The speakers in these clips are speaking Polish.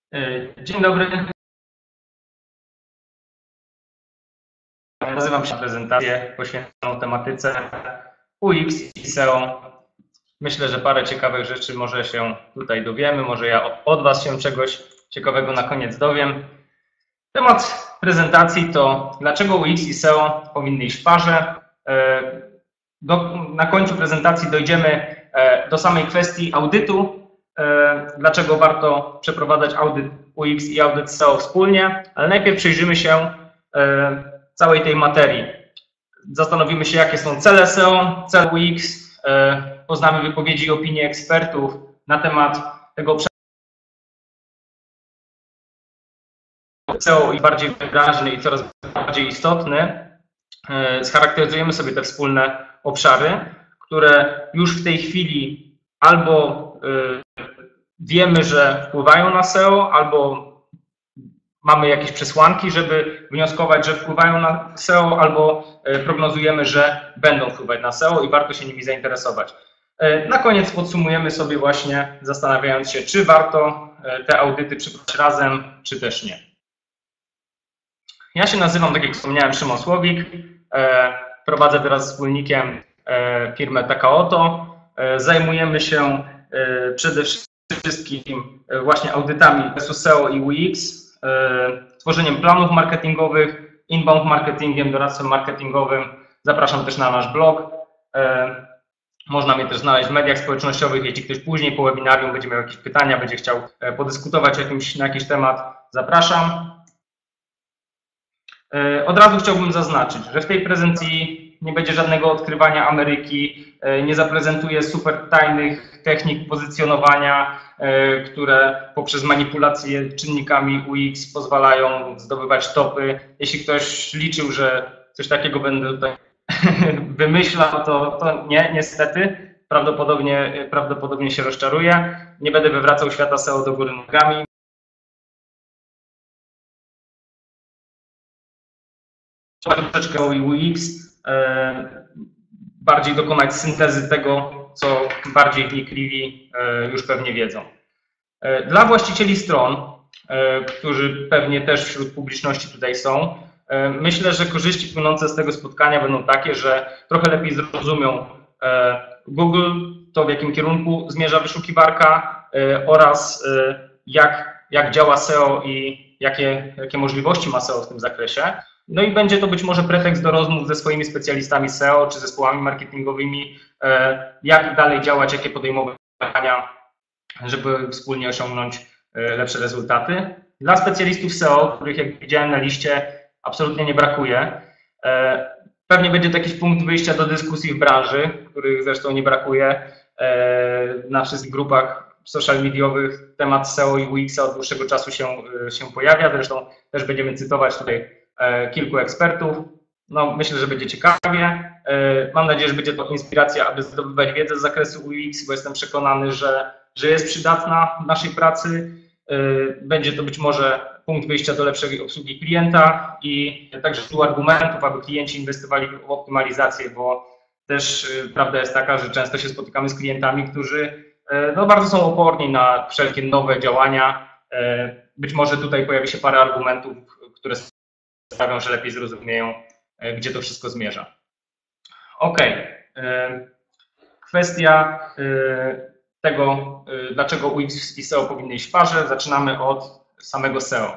Dzień dobry. Nazywam się prezentację poświęconą tematyce UX i SEO. Myślę, że parę ciekawych rzeczy może się tutaj dowiemy, może ja od Was się czegoś ciekawego na koniec dowiem. Temat prezentacji to dlaczego UX i SEO powinny iść w parze. Na końcu prezentacji dojdziemy do samej kwestii audytu, dlaczego warto przeprowadzać audyt UX i audyt SEO wspólnie, ale najpierw przyjrzymy się całej tej materii. Zastanowimy się, jakie są cele SEO, cele UX, poznamy wypowiedzi i opinie ekspertów na temat tego SEO i bardziej wyraźny i coraz bardziej istotny. Scharakteryzujemy sobie te wspólne obszary, które już w tej chwili albo wiemy, że wpływają na SEO, albo mamy jakieś przesłanki, żeby wnioskować, że wpływają na SEO, albo prognozujemy, że będą wpływać na SEO i warto się nimi zainteresować. Na koniec podsumujemy sobie właśnie, zastanawiając się, czy warto te audyty przeprowadzić razem, czy też nie. Ja się nazywam, tak jak wspomniałem, Szymon Słowik. Prowadzę wraz z wspólnikiem firmę Takaoto. Zajmujemy się przede wszystkim właśnie audytami SEO i UX, tworzeniem planów marketingowych, inbound marketingiem, doradztwem marketingowym. Zapraszam też na nasz blog. Można mnie też znaleźć w mediach społecznościowych. Jeśli ktoś później po webinarium będzie miał jakieś pytania, będzie chciał podyskutować na jakiś temat, zapraszam. Od razu chciałbym zaznaczyć, że w tej prezentacji nie będzie żadnego odkrywania Ameryki, nie zaprezentuję super tajnych technik pozycjonowania, które poprzez manipulację czynnikami UX pozwalają zdobywać topy. Jeśli ktoś liczył, że coś takiego będę tutaj wymyślał, to nie, niestety. Prawdopodobnie się rozczaruje. Nie będę wywracał świata SEO do góry nogami. Troszeczkę o UX, bardziej dokonać syntezy tego, co bardziej wnikliwi już pewnie wiedzą. Dla właścicieli stron, którzy pewnie też wśród publiczności tutaj są, myślę, że korzyści płynące z tego spotkania będą takie, że trochę lepiej zrozumią Google, to w jakim kierunku zmierza wyszukiwarka oraz jak działa SEO i jakie możliwości ma SEO w tym zakresie. No i będzie to być może pretekst do rozmów ze swoimi specjalistami SEO czy zespołami marketingowymi, jak dalej działać, jakie podejmować działania, żeby wspólnie osiągnąć lepsze rezultaty. Dla specjalistów SEO, których jak widziałem na liście absolutnie nie brakuje, pewnie będzie to jakiś punkt wyjścia do dyskusji w branży, których zresztą nie brakuje na wszystkich grupach social mediowych. Temat SEO i UX od dłuższego czasu się pojawia, zresztą też będziemy cytować tutaj kilku ekspertów. No, myślę, że będzie ciekawie. Mam nadzieję, że będzie to inspiracja, aby zdobywać wiedzę z zakresu UX, bo jestem przekonany, że jest przydatna w naszej pracy. Będzie to być może punkt wyjścia do lepszej obsługi klienta i także tu argumentów, aby klienci inwestowali w optymalizację, bo też prawda jest taka, że często się spotykamy z klientami, którzy no, bardzo są oporni na wszelkie nowe działania. Być może tutaj pojawi się parę argumentów, które sprawią, że lepiej zrozumieją, gdzie to wszystko zmierza. OK. Kwestia tego, dlaczego UX i SEO powinny iść w parze. Zaczynamy od samego SEO.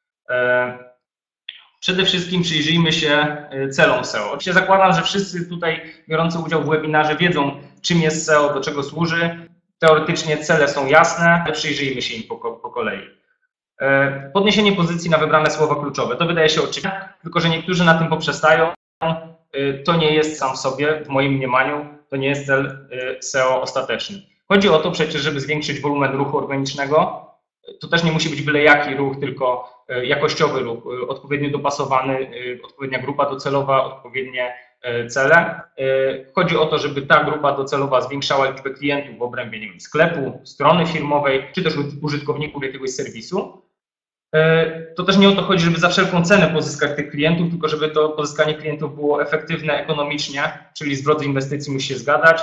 Przede wszystkim przyjrzyjmy się celom SEO. Oczywiście zakładam, że wszyscy tutaj biorący udział w webinarze wiedzą, czym jest SEO, do czego służy. Teoretycznie cele są jasne, ale przyjrzyjmy się im po kolei. Podniesienie pozycji na wybrane słowa kluczowe. To wydaje się oczywiste, tylko że niektórzy na tym poprzestają. To nie jest sam w sobie, w moim mniemaniu, to nie jest cel SEO ostateczny. Chodzi o to przecież, żeby zwiększyć wolumen ruchu organicznego. To też nie musi być byle jaki ruch, tylko jakościowy ruch, odpowiednio dopasowany, odpowiednia grupa docelowa, odpowiednie cele. Chodzi o to, żeby ta grupa docelowa zwiększała liczbę klientów w obrębie, nie wiem, sklepu, strony firmowej, czy też użytkowników jakiegoś serwisu. To też nie o to chodzi, żeby za wszelką cenę pozyskać tych klientów, tylko żeby to pozyskanie klientów było efektywne ekonomicznie, czyli zwrot z inwestycji musi się zgadzać,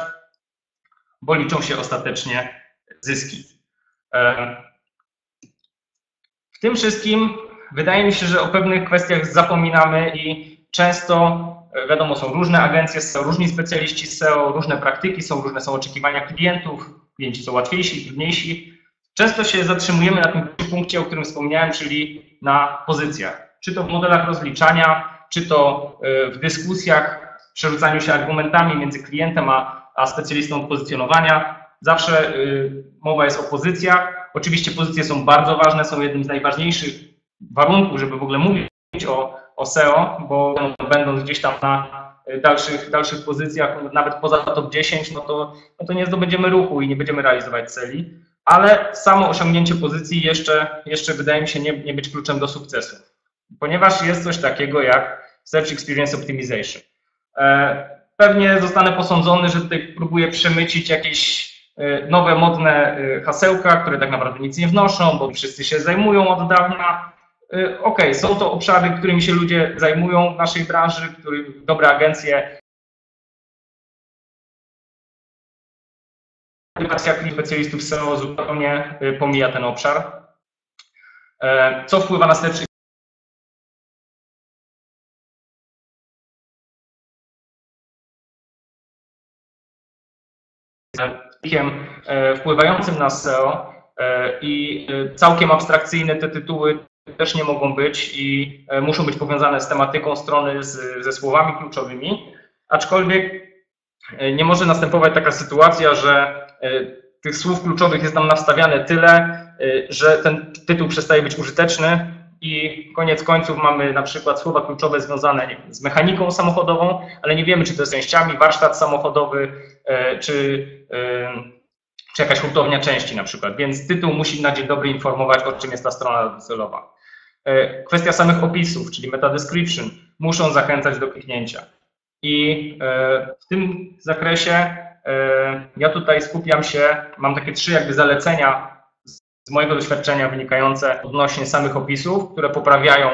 bo liczą się ostatecznie zyski. W tym wszystkim wydaje mi się, że o pewnych kwestiach zapominamy i często, wiadomo, są różne agencje SEO, różni specjaliści SEO, różne praktyki są, różne są oczekiwania klientów, klienci są łatwiejsi, trudniejsi. Często się zatrzymujemy na tym punkcie, o którym wspomniałem, czyli na pozycjach. Czy to w modelach rozliczania, czy to w dyskusjach, przerzucaniu się argumentami między klientem a specjalistą od pozycjonowania. Zawsze mowa jest o pozycjach. Oczywiście pozycje są bardzo ważne, są jednym z najważniejszych warunków, żeby w ogóle mówić o SEO, bo będąc gdzieś tam na dalszych pozycjach, nawet poza top 10, no to nie zdobędziemy ruchu i nie będziemy realizować celi. Ale samo osiągnięcie pozycji jeszcze wydaje mi się nie być kluczem do sukcesu, ponieważ jest coś takiego jak Search Experience Optimization. Pewnie zostanę posądzony, że tutaj próbuję przemycić jakieś nowe, modne hasełka, które tak naprawdę nic nie wnoszą, bo wszyscy się zajmują od dawna. Okej, są to obszary, którymi się ludzie zajmują w naszej branży, dobre agencje. Edukacja specjalistów SEO zupełnie pomija ten obszar. Co wpływa na Search wpływającym na SEO i całkiem abstrakcyjne te tytuły też nie mogą być i muszą być powiązane z tematyką strony, ze słowami kluczowymi, aczkolwiek nie może następować taka sytuacja, że tych słów kluczowych jest nam nawstawiane tyle, że ten tytuł przestaje być użyteczny i koniec końców mamy na przykład słowa kluczowe związane z mechaniką samochodową, ale nie wiemy, czy to jest częściami, warsztat samochodowy, czy jakaś hurtownia części na przykład, więc tytuł musi na dzień dobry informować, o czym jest ta strona docelowa. Kwestia samych opisów, czyli meta description, muszą zachęcać do kliknięcia. I w tym zakresie ja tutaj skupiam się, mam takie 3 jakby zalecenia z mojego doświadczenia wynikające odnośnie samych opisów, które poprawiają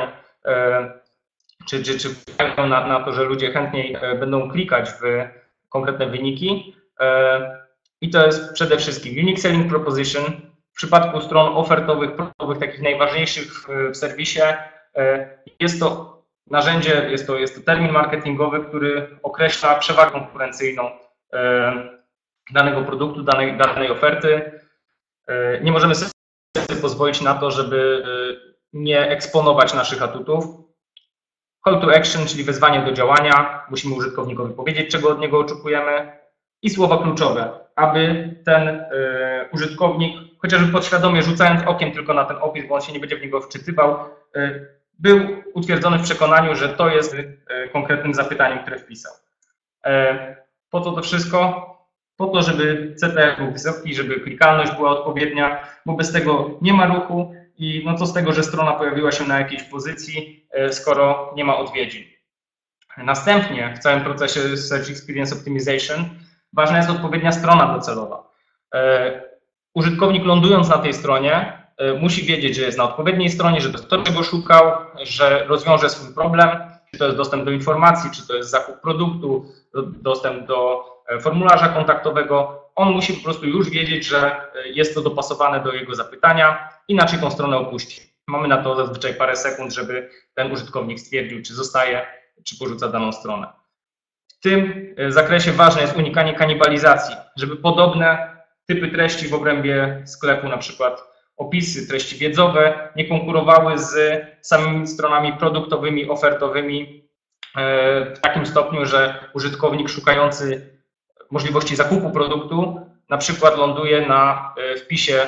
czy wpływają na to, że ludzie chętniej będą klikać w konkretne wyniki. I to jest przede wszystkim Unique Selling Proposition. W przypadku stron ofertowych, takich najważniejszych w serwisie, jest to narzędzie, jest to termin marketingowy, który określa przewagę konkurencyjną danego produktu, danej oferty. Nie możemy sobie pozwolić na to, żeby nie eksponować naszych atutów. Call to action, czyli wezwanie do działania. Musimy użytkownikowi powiedzieć, czego od niego oczekujemy. I słowa kluczowe, aby ten użytkownik, chociażby podświadomie rzucając okiem tylko na ten opis, bo on się nie będzie w niego wczytywał, był utwierdzony w przekonaniu, że to jest konkretnym zapytaniem, które wpisał. Po co to wszystko? Po to, żeby CTR był wysoki, żeby klikalność była odpowiednia, bo bez tego nie ma ruchu i no co z tego, że strona pojawiła się na jakiejś pozycji, skoro nie ma odwiedzin. Następnie w całym procesie Search Experience Optimization ważna jest odpowiednia strona docelowa. Użytkownik lądując na tej stronie musi wiedzieć, że jest na odpowiedniej stronie, że to jest to, czego szukał, że rozwiąże swój problem, czy to jest dostęp do informacji, czy to jest zakup produktu, dostęp do formularza kontaktowego. On musi po prostu już wiedzieć, że jest to dopasowane do jego zapytania, inaczej tą stronę opuści. Mamy na to zazwyczaj parę sekund, żeby ten użytkownik stwierdził, czy zostaje, czy porzuca daną stronę. W tym zakresie ważne jest unikanie kanibalizacji, żeby podobne typy treści w obrębie sklepu, na przykład opisy, treści wiedzowe, nie konkurowały z samymi stronami produktowymi, ofertowymi w takim stopniu, że użytkownik szukający możliwości zakupu produktu na przykład ląduje na wpisie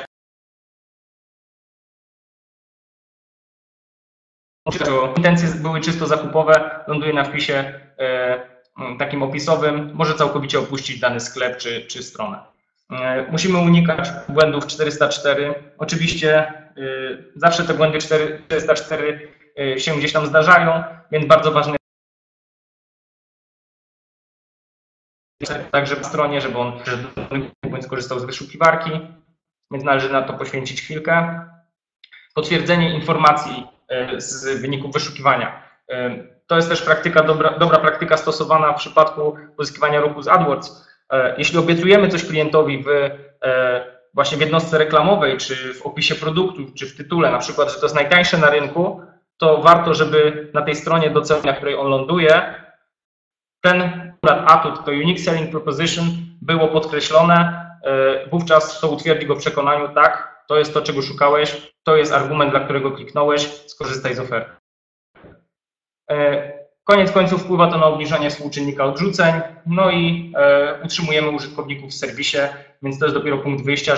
intencje były czysto zakupowe, ląduje na wpisie takim opisowym, może całkowicie opuścić dany sklep czy stronę. Musimy unikać błędów 404. Oczywiście zawsze te błędy 404 się gdzieś tam zdarzają, więc bardzo ważne jest także w stronie, żeby on skorzystał z wyszukiwarki, więc należy na to poświęcić chwilkę. Potwierdzenie informacji z wyników wyszukiwania. To jest też dobra praktyka stosowana w przypadku pozyskiwania ruchu z AdWords. Jeśli obiecujemy coś klientowi w właśnie w jednostce reklamowej, czy w opisie produktu, czy w tytule, na przykład, że to jest najtańsze na rynku, to warto, żeby na tej stronie do ceny, na której on ląduje, ten atut, to Unique Selling Proposition było podkreślone, wówczas to utwierdzi go w przekonaniu, tak, to jest to, czego szukałeś, to jest argument, dla którego kliknąłeś, skorzystaj z oferty. Koniec końców wpływa to na obniżenie współczynnika odrzuceń, no i utrzymujemy użytkowników w serwisie, więc to jest dopiero punkt wyjścia,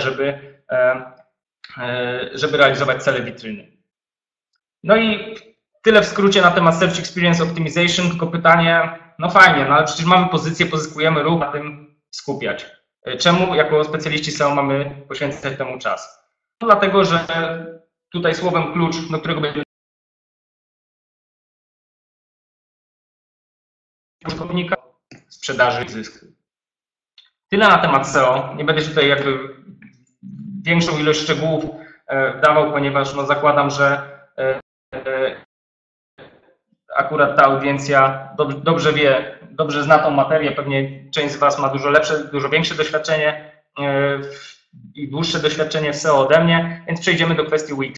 żeby realizować cele witryny. No i tyle w skrócie na temat Search Experience Optimization, tylko pytanie, no fajnie, no ale przecież mamy pozycję, pozyskujemy ruch, na tym skupiać. Czemu jako specjaliści SEO mamy poświęcać temu czas? No dlatego, że tutaj słowem klucz, do którego będziemy użytkownika, sprzedaży i zysku. Tyle na temat SEO. Nie będę tutaj jakby większą ilość szczegółów dawał, ponieważ no zakładam, że akurat ta audiencja dobrze wie, dobrze zna tą materię, pewnie część z Was ma dużo większe doświadczenie i dłuższe doświadczenie w SEO ode mnie, więc przejdziemy do kwestii UX.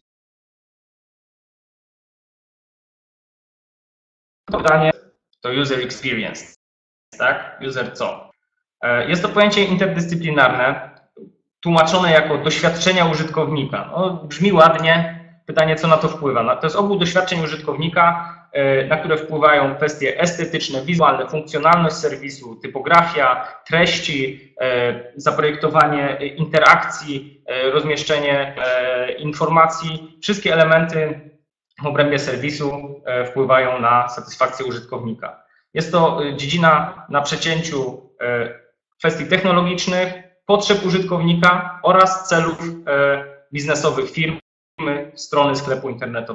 Pytanie to user experience, tak? User co? Jest to pojęcie interdyscyplinarne, tłumaczone jako doświadczenia użytkownika. No, brzmi ładnie, pytanie co na to wpływa. To jest ogół doświadczeń użytkownika, na które wpływają kwestie estetyczne, wizualne, funkcjonalność serwisu, typografia, treści, zaprojektowanie interakcji, rozmieszczenie informacji. Wszystkie elementy w obrębie serwisu wpływają na satysfakcję użytkownika. Jest to dziedzina na przecięciu kwestii technologicznych, potrzeb użytkownika oraz celów biznesowych firmy, strony sklepu internetowego.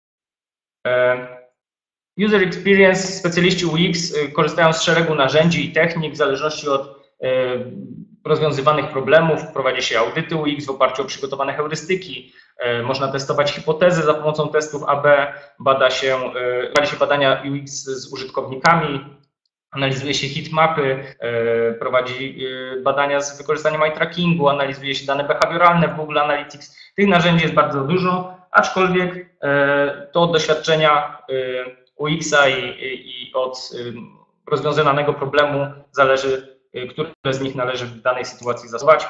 User Experience, specjaliści UX korzystają z szeregu narzędzi i technik w zależności od rozwiązywanych problemów. Prowadzi się audyty UX w oparciu o przygotowane heurystyki. Można testować hipotezy za pomocą testów AB, prowadzi się badania UX z użytkownikami, analizuje się heatmapy, prowadzi badania z wykorzystaniem eye trackingu, analizuje się dane behawioralne w Google Analytics. Tych narzędzi jest bardzo dużo, aczkolwiek to od doświadczenia UX-a i od rozwiązanego problemu zależy, które z nich należy w danej sytuacji zastosować.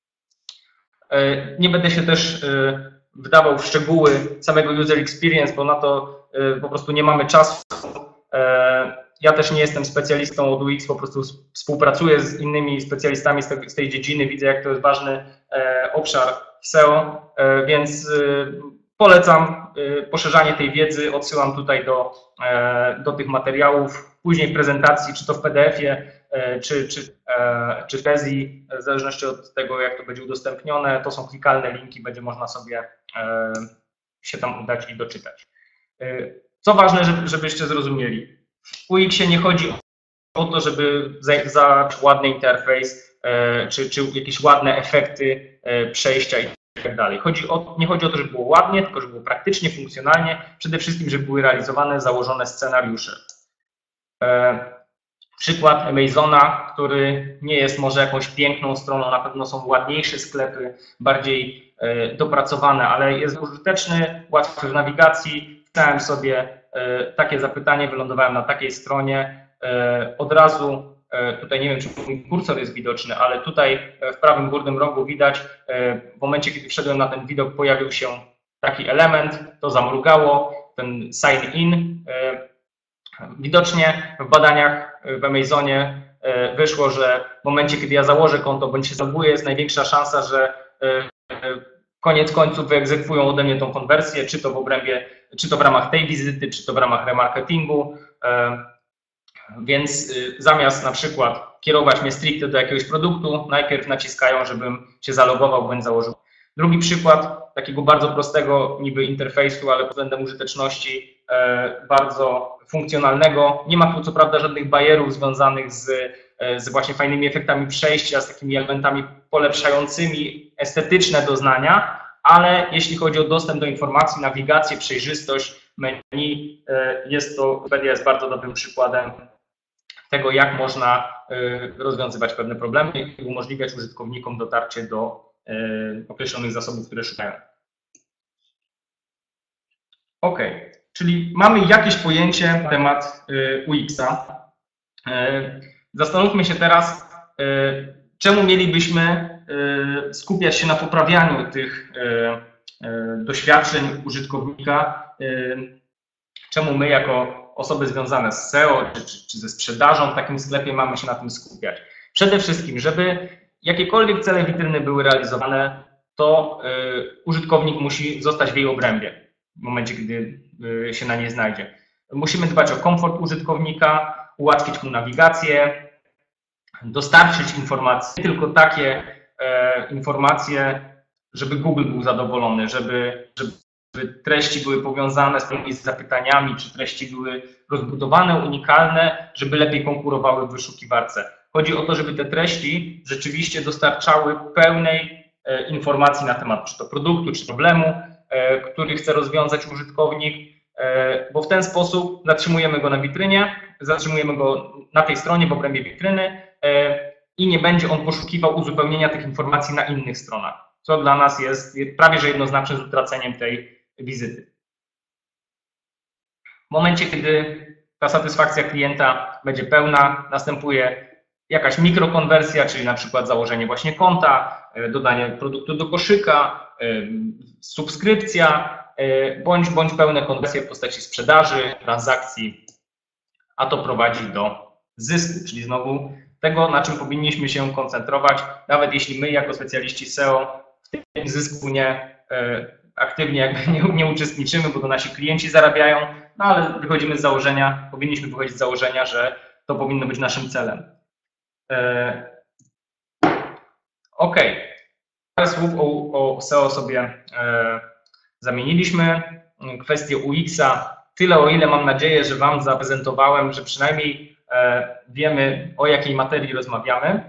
Nie będę się też wdawał w szczegóły samego user experience, bo na to po prostu nie mamy czasu. Ja też nie jestem specjalistą od UX, po prostu współpracuję z innymi specjalistami z tej dziedziny, widzę jak to jest ważny obszar w SEO, więc polecam poszerzanie tej wiedzy, odsyłam tutaj do tych materiałów, później prezentacji, czy to w PDF-ie, czy w Tezji, w zależności od tego, jak to będzie udostępnione. To są klikalne linki, będzie można sobie się tam udać i doczytać. Co ważne, żebyście zrozumieli, w UX-ie nie chodzi o to, żeby za ładny interfejs, czy jakieś ładne efekty przejścia i tak dalej. Nie chodzi o to, żeby było ładnie, tylko żeby było praktycznie, funkcjonalnie, przede wszystkim, żeby były realizowane założone scenariusze. Przykład Amazona, który nie jest może jakąś piękną stroną, na pewno są ładniejsze sklepy, bardziej dopracowane, ale jest użyteczny, łatwy w nawigacji. Wpisałem sobie takie zapytanie, wylądowałem na takiej stronie. Od razu, tutaj nie wiem, czy mój kursor jest widoczny, ale tutaj w prawym górnym rogu widać, w momencie, kiedy wszedłem na ten widok, pojawił się taki element, to zamrugało, ten sign in. Widocznie w badaniach w Amazonie wyszło, że w momencie, kiedy ja założę konto bądź się zaloguję, jest największa szansa, że koniec końców wyegzekwują ode mnie tą konwersję, czy to w ramach tej wizyty, czy to w ramach remarketingu. Więc zamiast na przykład kierować mnie stricte do jakiegoś produktu, najpierw naciskają, żebym się zalogował bądź założył. Drugi przykład takiego bardzo prostego niby interfejsu, ale pod względem użyteczności bardzo funkcjonalnego. Nie ma tu co prawda żadnych bajerów związanych z właśnie fajnymi efektami przejścia, z takimi elementami polepszającymi estetyczne doznania, ale jeśli chodzi o dostęp do informacji, nawigację, przejrzystość menu, Wikipedia jest bardzo dobrym przykładem tego, jak można rozwiązywać pewne problemy i umożliwiać użytkownikom dotarcie do określonych zasobów, które szukają. OK, czyli mamy jakieś pojęcie na temat UX-a. Zastanówmy się teraz, czemu mielibyśmy skupiać się na poprawianiu tych doświadczeń użytkownika, czemu my jako osoby związane z SEO czy ze sprzedażą w takim sklepie mamy się na tym skupiać. Przede wszystkim, żeby jakiekolwiek cele witryny były realizowane, to użytkownik musi zostać w jej obrębie w momencie, gdy się na niej znajdzie. Musimy dbać o komfort użytkownika, ułatwić mu nawigację, dostarczyć informacje, tylko takie informacje, żeby Google był zadowolony, żeby treści były powiązane z zapytaniami, czy treści były rozbudowane, unikalne, żeby lepiej konkurowały w wyszukiwarce. Chodzi o to, żeby te treści rzeczywiście dostarczały pełnej informacji na temat czy to produktu, czy problemu, który chce rozwiązać użytkownik, bo w ten sposób zatrzymujemy go na witrynie, zatrzymujemy go na tej stronie w obrębie witryny i nie będzie on poszukiwał uzupełnienia tych informacji na innych stronach, co dla nas jest prawie że jednoznaczne z utraceniem tej wizyty. W momencie, kiedy ta satysfakcja klienta będzie pełna, następuje jakaś mikrokonwersja, czyli na przykład założenie właśnie konta, dodanie produktu do koszyka, subskrypcja, bądź pełne konwersje w postaci sprzedaży, transakcji, a to prowadzi do zysku, czyli znowu tego, na czym powinniśmy się koncentrować, nawet jeśli my jako specjaliści SEO w tym zysku aktywnie nie uczestniczymy, bo to nasi klienci zarabiają, no ale wychodzimy z założenia, powinniśmy wychodzić z założenia, że to powinno być naszym celem. OK, parę słów o SEO sobie zamieniliśmy. Kwestię UX-a, tyle o ile mam nadzieję, że Wam zaprezentowałem, że przynajmniej wiemy, o jakiej materii rozmawiamy.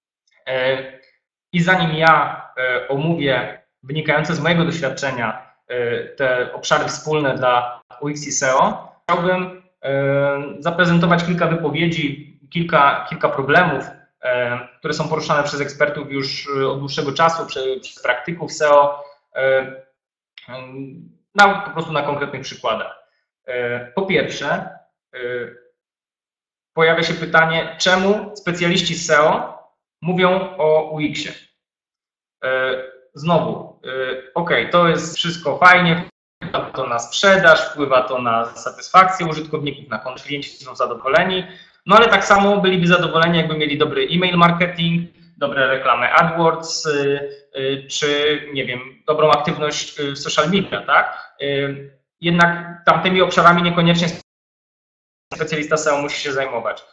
I zanim ja omówię wynikające z mojego doświadczenia te obszary wspólne dla UX i SEO, chciałbym zaprezentować kilka wypowiedzi, kilka problemów, które są poruszane przez ekspertów już od dłuższego czasu, przez praktyków SEO, po prostu na konkretnych przykładach. Po pierwsze, pojawia się pytanie, czemu specjaliści SEO mówią o UX-ie? Znowu, OK, to jest wszystko fajnie, wpływa to na sprzedaż, wpływa to na satysfakcję użytkowników, na konto, klienci są zadowoleni, no ale tak samo byliby zadowoleni, jakby mieli dobry e-mail marketing, dobre reklamy AdWords, czy nie wiem, dobrą aktywność w social media, tak? Jednak tamtymi obszarami niekoniecznie specjalista SEO musi się zajmować.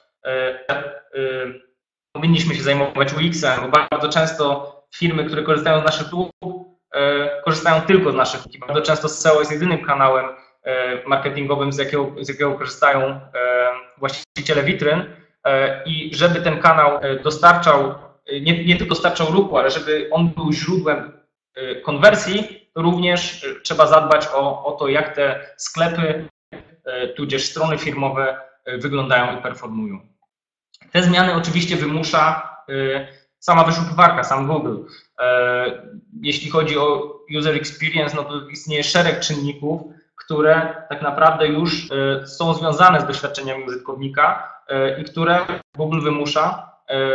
Powinniśmy się zajmować UX-em, bo bardzo często firmy, które korzystają z naszych usług, korzystają tylko z naszych usług. Bardzo często SEO jest jedynym kanałem marketingowym, z jakiego korzystają właściciele witryn i żeby ten kanał dostarczał, nie tylko dostarczał ruchu, ale żeby on był źródłem konwersji, to również trzeba zadbać o to, jak te sklepy, tudzież strony firmowe wyglądają i performują. Te zmiany oczywiście wymusza sama wyszukiwarka, sam Google. Jeśli chodzi o user experience, no to istnieje szereg czynników, które tak naprawdę już są związane z doświadczeniami użytkownika i które Google wymusza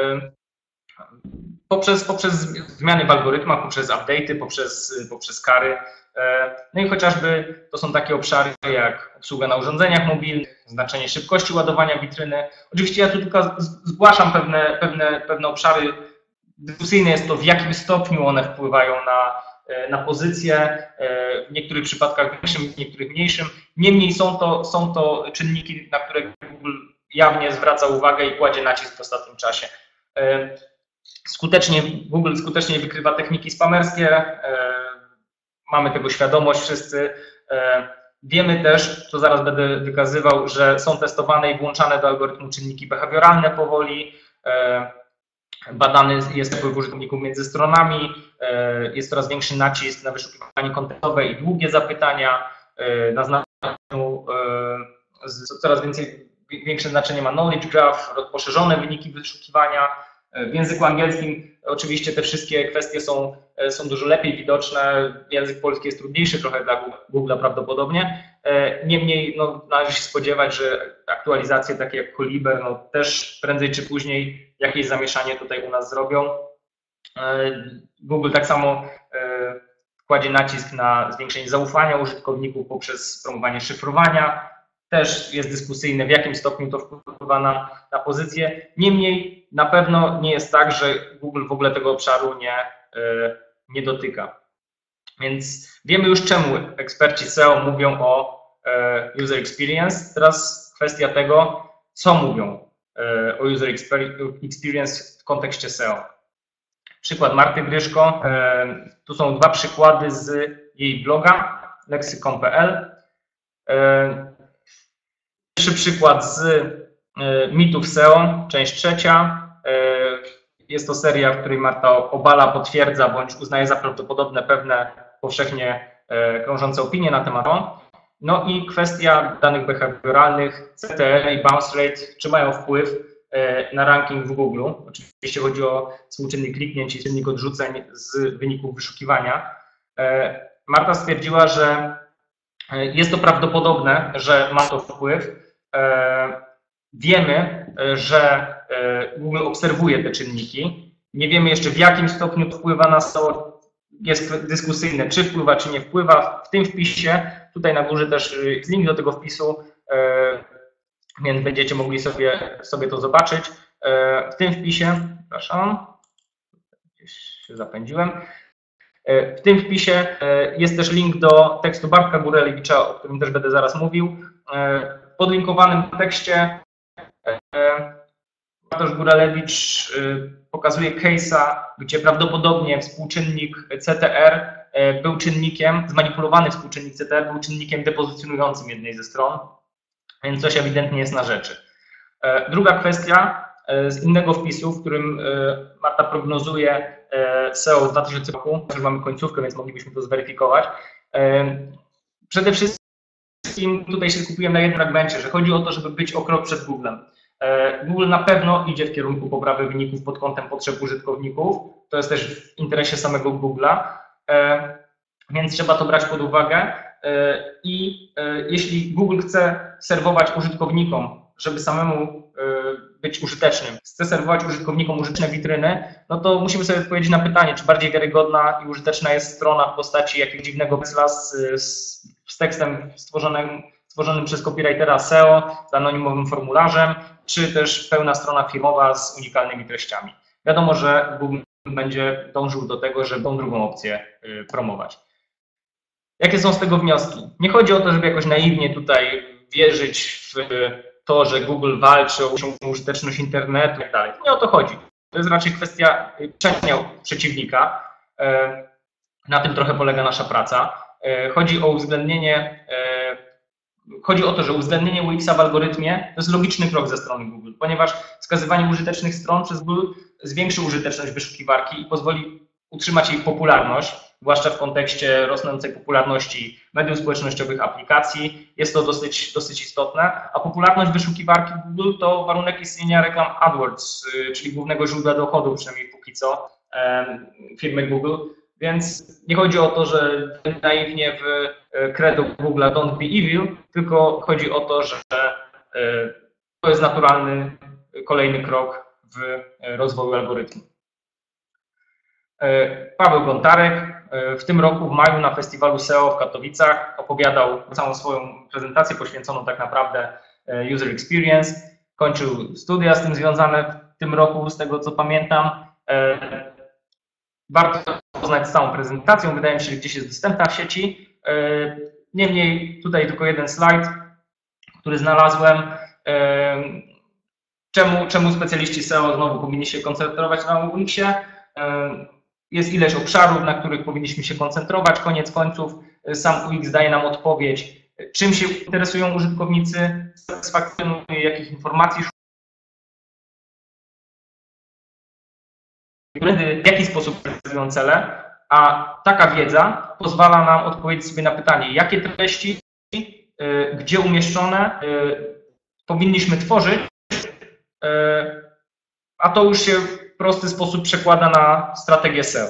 poprzez zmiany w algorytmach, poprzez update'y, poprzez kary. No i chociażby to są takie obszary jak obsługa na urządzeniach mobilnych, znaczenie szybkości ładowania witryny. Oczywiście ja tu tylko zgłaszam pewne obszary. Dyskusyjne jest to, w jakim stopniu one wpływają na pozycję, w niektórych przypadkach większym, w niektórych mniejszym. Niemniej są to czynniki, na które Google jawnie zwraca uwagę i kładzie nacisk w ostatnim czasie. Google skutecznie wykrywa techniki spamerskie, mamy tego świadomość wszyscy. Wiemy też, co zaraz będę wykazywał, że są testowane i włączane do algorytmu czynniki behawioralne powoli. Badany jest wpływ użytkowników między stronami, jest coraz większy nacisk na wyszukiwanie kontentowe i długie zapytania, na znaczeniu coraz większe znaczenie ma knowledge graph, poszerzone wyniki wyszukiwania, W języku angielskim oczywiście te wszystkie kwestie są dużo lepiej widoczne. Język polski jest trudniejszy trochę dla Google'a prawdopodobnie. Niemniej należy się spodziewać, że aktualizacje takie jak Koliber też prędzej czy później jakieś zamieszanie tutaj u nas zrobią. Google tak samo kładzie nacisk na zwiększenie zaufania użytkowników poprzez promowanie szyfrowania. Też jest dyskusyjne, w jakim stopniu to wpływa na pozycję. Niemniej na pewno nie jest tak, że Google w ogóle tego obszaru nie dotyka. Więc wiemy już, czemu eksperci SEO mówią o user experience. Teraz kwestia tego, co mówią o user experience w kontekście SEO. Przykład Marty Gryszko. Tu są dwa przykłady z jej bloga lexicon.pl. Pierwszy przykład z mitów SEO, część trzecia. Jest to seria, w której Marta obala, potwierdza bądź uznaje za prawdopodobne pewne powszechnie krążące opinie na temat SEO. No i kwestia danych behawioralnych, CTR i bounce rate, czy mają wpływ na ranking w Google. Oczywiście chodzi o współczynnik kliknięć i czynnik odrzuceń z wyników wyszukiwania. Marta stwierdziła, że jest to prawdopodobne, że ma to wpływ. Wiemy, że Google obserwuje te czynniki. Nie wiemy jeszcze, w jakim stopniu to wpływa na SEO. Jest dyskusyjne, czy wpływa, czy nie wpływa. W tym wpisie, tutaj na górze też jest link do tego wpisu, więc będziecie mogli sobie to zobaczyć. W tym wpisie, przepraszam, gdzieś się zapędziłem. W tym wpisie jest też link do tekstu Bartka Górelewicza, o którym też będę zaraz mówił. W podlinkowanym tekście Bartosz Górelewicz pokazuje case'a, gdzie prawdopodobnie współczynnik CTR był czynnikiem, zmanipulowany współczynnik CTR był czynnikiem depozycjonującym jednej ze stron, więc coś ewidentnie jest na rzeczy. Druga kwestia z innego wpisu, w którym Marta prognozuje SEO w 2000 roku, już mamy końcówkę, więc moglibyśmy to zweryfikować. Przede wszystkim tutaj się skupiłem na jednym fragmencie, że chodzi o to, żeby być o krok przed Googlem. Google na pewno idzie w kierunku poprawy wyników pod kątem potrzeb użytkowników. To jest też w interesie samego Google'a, więc trzeba to brać pod uwagę. I jeśli Google chce serwować użytkownikom, żeby samemu być użytecznym, chce serwować użytkownikom użyteczne witryny, no to musimy sobie odpowiedzieć na pytanie, czy bardziej wiarygodna i użyteczna jest strona w postaci jakiegoś dziwnego wesla z tekstem stworzonym przez copywritera SEO, z anonimowym formularzem, czy też pełna strona firmowa z unikalnymi treściami. Wiadomo, że Google będzie dążył do tego, żeby tą drugą opcję promować. Jakie są z tego wnioski? Nie chodzi o to, żeby jakoś naiwnie tutaj wierzyć w to, że Google walczy o użyteczność internetu i tak dalej. Nie o to chodzi. To jest raczej kwestia przeczenia przeciwnika. Na tym trochę polega nasza praca. Chodzi o to, że uwzględnienie UX-a w algorytmie to jest logiczny krok ze strony Google, ponieważ wskazywanie użytecznych stron przez Google zwiększy użyteczność wyszukiwarki i pozwoli utrzymać jej popularność, zwłaszcza w kontekście rosnącej popularności mediów społecznościowych, aplikacji. Jest to dosyć istotne, a popularność wyszukiwarki Google to warunek istnienia reklam AdWords, czyli głównego źródła dochodu, przynajmniej póki co, firmy Google. Więc nie chodzi o to, że naiwnie w credo Google'a don't be evil, tylko chodzi o to, że to jest naturalny kolejny krok w rozwoju algorytmu. Paweł Gontarek w tym roku w maju na festiwalu SEO w Katowicach opowiadał całą swoją prezentację poświęconą tak naprawdę user experience. Kończył studia z tym związane w tym roku, z tego co pamiętam. Warto poznać całą prezentacją, wydaje mi się, że gdzieś jest dostępna w sieci. Niemniej tutaj tylko jeden slajd, który znalazłem. Czemu specjaliści SEO znowu powinni się koncentrować na UX-ie? Jest ileś obszarów, na których powinniśmy się koncentrować. Koniec końców sam UX daje nam odpowiedź, czym się interesują użytkownicy, satysfakcjonuje, jakich informacji w jaki sposób realizują cele, a taka wiedza pozwala nam odpowiedzieć sobie na pytanie, jakie treści, gdzie umieszczone powinniśmy tworzyć, a to już się w prosty sposób przekłada na strategię SEO.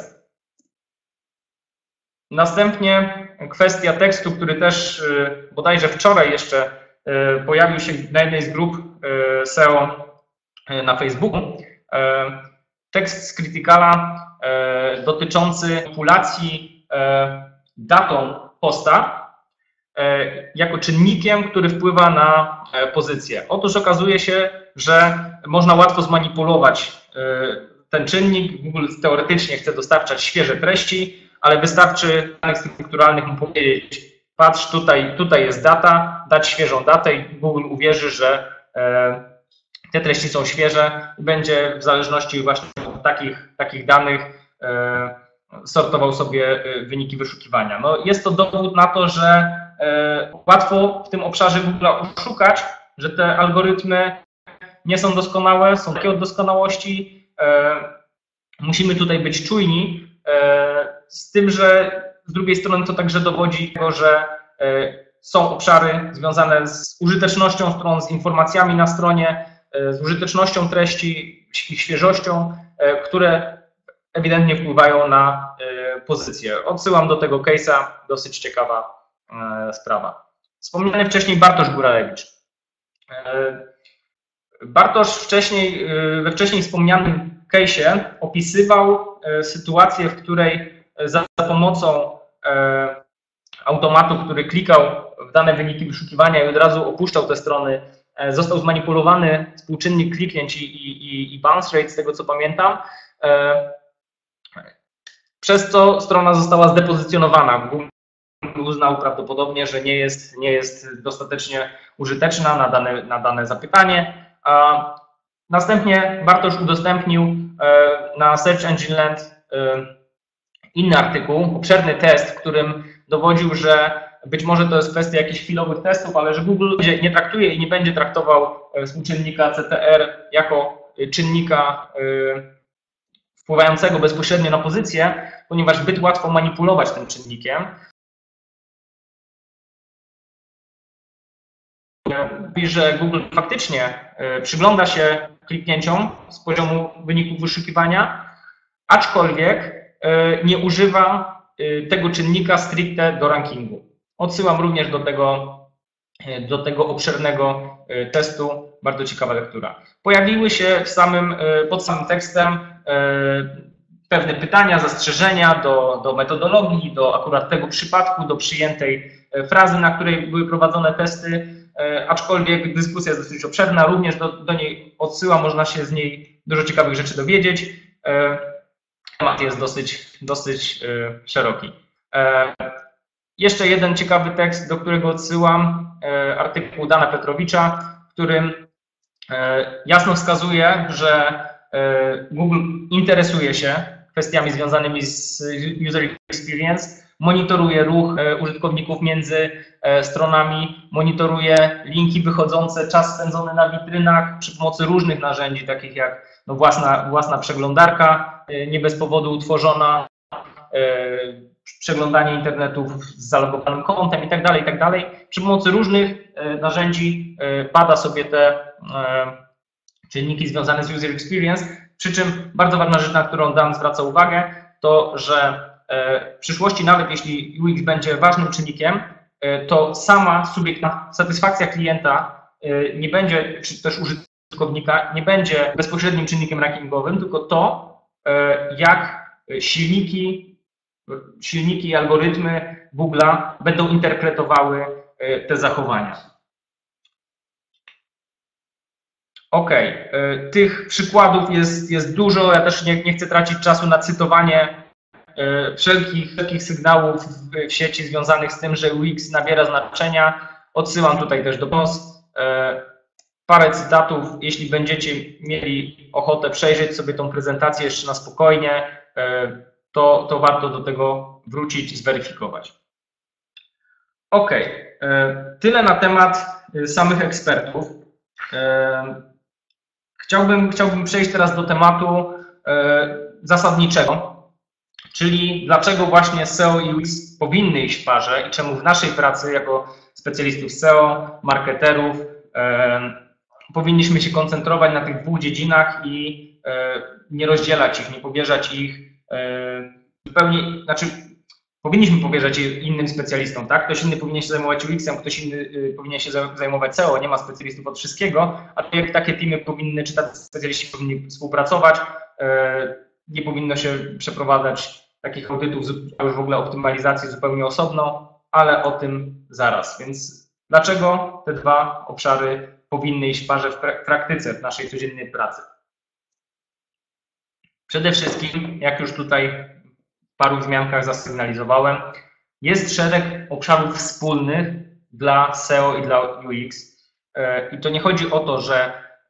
Następnie kwestia tekstu, który też bodajże wczoraj jeszcze pojawił się na jednej z grup SEO na Facebooku. Tekst z Criticala dotyczący manipulacji datą posta jako czynnikiem, który wpływa na pozycję. Otóż okazuje się, że można łatwo zmanipulować ten czynnik. Google teoretycznie chce dostarczać świeże treści, ale wystarczy w danych strukturalnych mu powiedzieć: patrz, tutaj jest data, dać świeżą datę i Google uwierzy, że te treści są świeże i będzie w zależności właśnie od takich danych sortował sobie wyniki wyszukiwania. No, jest to dowód na to, że łatwo w tym obszarze Google oszukać, że te algorytmy nie są doskonałe, są takie od doskonałości. Musimy tutaj być czujni, z tym, że z drugiej strony to także dowodzi tego, że są obszary związane z użytecznością stron, z informacjami na stronie, z użytecznością treści, ich świeżością, które ewidentnie wpływają na pozycję. Odsyłam do tego case'a, dosyć ciekawa sprawa. Wspomniany wcześniej Bartosz Góralewicz. Bartosz we wcześniej wspomnianym case'ie opisywał sytuację, w której za pomocą automatu, który klikał w dane wyniki wyszukiwania i od razu opuszczał te strony, został zmanipulowany współczynnik kliknięć i bounce rate, z tego co pamiętam, przez co strona została zdepozycjonowana. Google uznał prawdopodobnie, że nie jest dostatecznie użyteczna na dane zapytanie. Następnie Bartosz udostępnił na Search Engine Land inny artykuł, obszerny test, w którym dowodził, że być może to jest kwestia jakichś chwilowych testów, ale że Google nie traktuje i nie będzie traktował współczynnika CTR jako czynnika wpływającego bezpośrednio na pozycję, ponieważ zbyt łatwo manipulować tym czynnikiem. Mówi, że Google faktycznie przygląda się kliknięciom z poziomu wyników wyszukiwania, aczkolwiek nie używa tego czynnika stricte do rankingu. Odsyłam również do tego obszernego testu, bardzo ciekawa lektura. Pojawiły się pod samym tekstem pewne pytania, zastrzeżenia do metodologii, do akurat tego przypadku, do przyjętej frazy, na której były prowadzone testy, aczkolwiek dyskusja jest dosyć obszerna, również do niej odsyłam, można się z niej dużo ciekawych rzeczy dowiedzieć. Temat jest dosyć szeroki. Jeszcze jeden ciekawy tekst, do którego odsyłam, artykuł Dana Petrowicza, w którym jasno wskazuje, że Google interesuje się kwestiami związanymi z user experience, monitoruje ruch użytkowników między stronami, monitoruje linki wychodzące, czas spędzony na witrynach przy pomocy różnych narzędzi, takich jak własna przeglądarka, nie bez powodu utworzona, przeglądanie internetu z zalogowanym kontem itd. Przy pomocy różnych narzędzi bada sobie te czynniki związane z user experience, przy czym bardzo ważna rzecz, na którą Dan zwraca uwagę, to że w przyszłości, nawet jeśli UX będzie ważnym czynnikiem, to sama satysfakcja klienta nie będzie, czy też użytkownika, nie będzie bezpośrednim czynnikiem rankingowym, tylko to, jak silniki i algorytmy Google'a będą interpretowały te zachowania. OK, tych przykładów jest dużo, ja też nie chcę tracić czasu na cytowanie wszelkich sygnałów w sieci związanych z tym, że UX nabiera znaczenia. Odsyłam tutaj też do post. Parę cytatów, jeśli będziecie mieli ochotę przejrzeć sobie tą prezentację jeszcze na spokojnie, to warto do tego wrócić, zweryfikować. OK, tyle na temat samych ekspertów. Chciałbym przejść teraz do tematu zasadniczego, czyli dlaczego właśnie SEO i UX powinny iść w parze i czemu w naszej pracy jako specjalistów SEO, marketerów powinniśmy się koncentrować na tych dwóch dziedzinach i nie rozdzielać ich, nie powierzać ich zupełnie, znaczy powinniśmy powierzać je innym specjalistom, tak? Ktoś inny powinien się zajmować UX-em, ktoś inny powinien się zajmować SEO, nie ma specjalistów od wszystkiego, a jak takie teamy powinny, czy tacy specjaliści powinni współpracować, nie powinno się przeprowadzać takich audytów, już w ogóle optymalizacji zupełnie osobno, ale o tym zaraz. Więc dlaczego te dwa obszary powinny iść w parze w praktyce, w naszej codziennej pracy? Przede wszystkim, jak już tutaj w paru wzmiankach zasygnalizowałem, jest szereg obszarów wspólnych dla SEO i dla UX. I to nie chodzi o to, że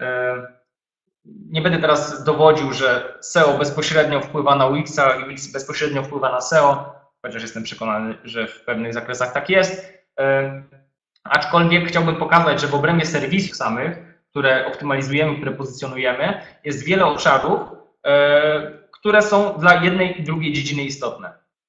nie będę teraz dowodził, że SEO bezpośrednio wpływa na UX-a, UX bezpośrednio wpływa na SEO, chociaż jestem przekonany, że w pewnych zakresach tak jest. Aczkolwiek chciałbym pokazać, że w obrębie serwisów samych, które optymalizujemy, które pozycjonujemy, jest wiele obszarów, które są dla jednej i drugiej dziedziny istotne.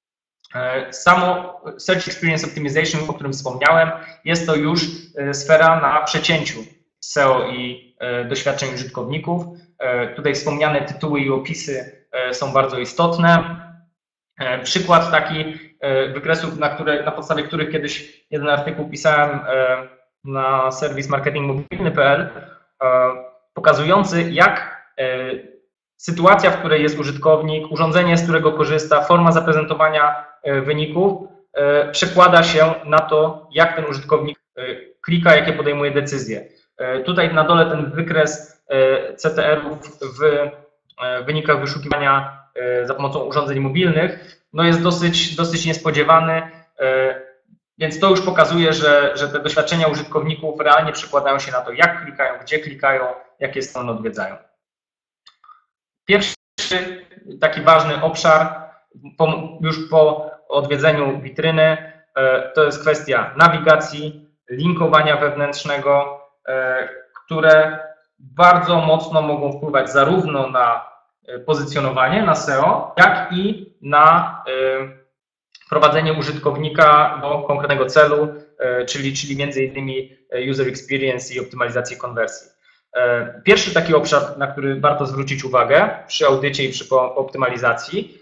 Samo Search Experience Optimization, o którym wspomniałem, jest to już sfera na przecięciu SEO i doświadczeń użytkowników. Tutaj wspomniane tytuły i opisy są bardzo istotne. Przykład taki wykresów, na podstawie których kiedyś jeden artykuł pisałem na serwis marketingmobilny.pl, pokazujący, jak sytuacja, w której jest użytkownik, urządzenie, z którego korzysta, forma zaprezentowania wyników przekłada się na to, jak ten użytkownik klika, jakie podejmuje decyzje. Tutaj na dole ten wykres CTR-ów w wynikach wyszukiwania za pomocą urządzeń mobilnych no jest dosyć niespodziewany, więc to już pokazuje, że te doświadczenia użytkowników realnie przekładają się na to, jak klikają, gdzie klikają, jakie strony odwiedzają. Pierwszy taki ważny obszar już po odwiedzeniu witryny to jest kwestia nawigacji, linkowania wewnętrznego, które bardzo mocno mogą wpływać zarówno na pozycjonowanie, na SEO, jak i na prowadzenie użytkownika do konkretnego celu, czyli między innymi user experience i optymalizację konwersji. Pierwszy taki obszar, na który warto zwrócić uwagę przy audycie i przy optymalizacji,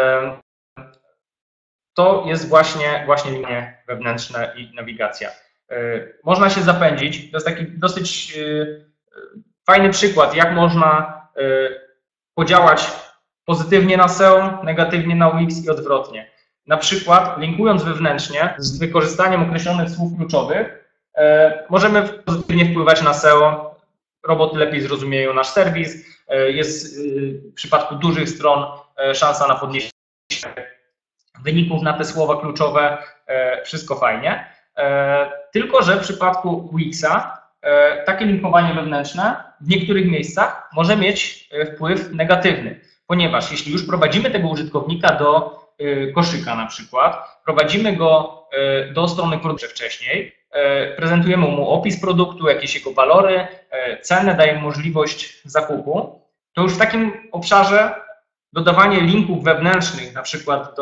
to jest właśnie linie wewnętrzne i nawigacja. Można się zapędzić, to jest taki dosyć fajny przykład, jak można podziałać pozytywnie na SEO, negatywnie na UX i odwrotnie. Na przykład linkując wewnętrznie z wykorzystaniem określonych słów kluczowych, możemy pozytywnie wpływać na SEO, roboty lepiej zrozumieją nasz serwis, jest w przypadku dużych stron szansa na podniesienie wyników na te słowa kluczowe, wszystko fajnie. Tylko że w przypadku UX-a takie linkowanie wewnętrzne w niektórych miejscach może mieć wpływ negatywny, ponieważ jeśli już prowadzimy tego użytkownika do koszyka na przykład, prowadzimy go do strony produktu wcześniej, prezentujemy mu opis produktu, jakieś jego walory, cenę, dajemy możliwość zakupu, to już w takim obszarze dodawanie linków wewnętrznych, na przykład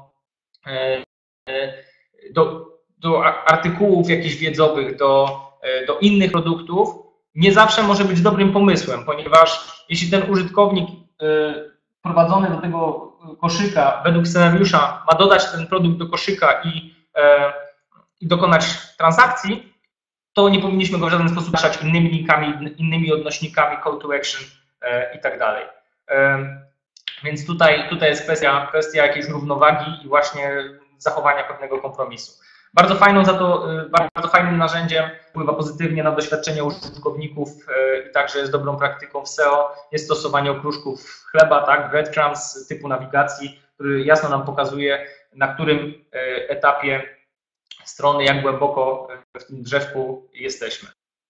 do artykułów jakichś wiedzowych, do innych produktów, nie zawsze może być dobrym pomysłem, ponieważ jeśli ten użytkownik prowadzony do tego koszyka według scenariusza ma dodać ten produkt do koszyka i dokonać transakcji, to nie powinniśmy go w żaden sposób zaszać innymi linkami, innymi odnośnikami, call to action i tak dalej. Więc tutaj jest kwestia jakiejś równowagi i właśnie zachowania pewnego kompromisu. Bardzo fajnym narzędziem, wpływa pozytywnie na doświadczenie użytkowników i także jest dobrą praktyką w SEO, jest stosowanie okruszków chleba, tak, breadcrumbs typu nawigacji, który jasno nam pokazuje, na którym etapie strony, jak głęboko w tym drzewku jesteśmy.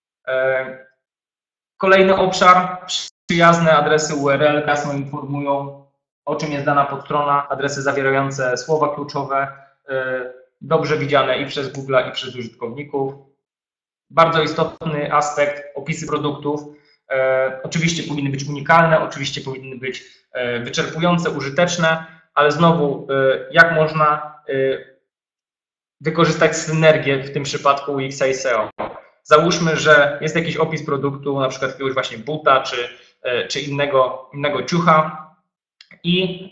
Kolejny obszar, przyjazne adresy URL jasno informują, o czym jest dana podstrona, adresy zawierające słowa kluczowe, dobrze widziane i przez Google, i przez użytkowników. Bardzo istotny aspekt, opisy produktów. Oczywiście powinny być unikalne, oczywiście powinny być wyczerpujące, użyteczne, ale znowu, jak można wykorzystać synergię w tym przypadku UX i SEO. Załóżmy, że jest jakiś opis produktu, na przykład jakiegoś właśnie buta, czy innego ciucha. I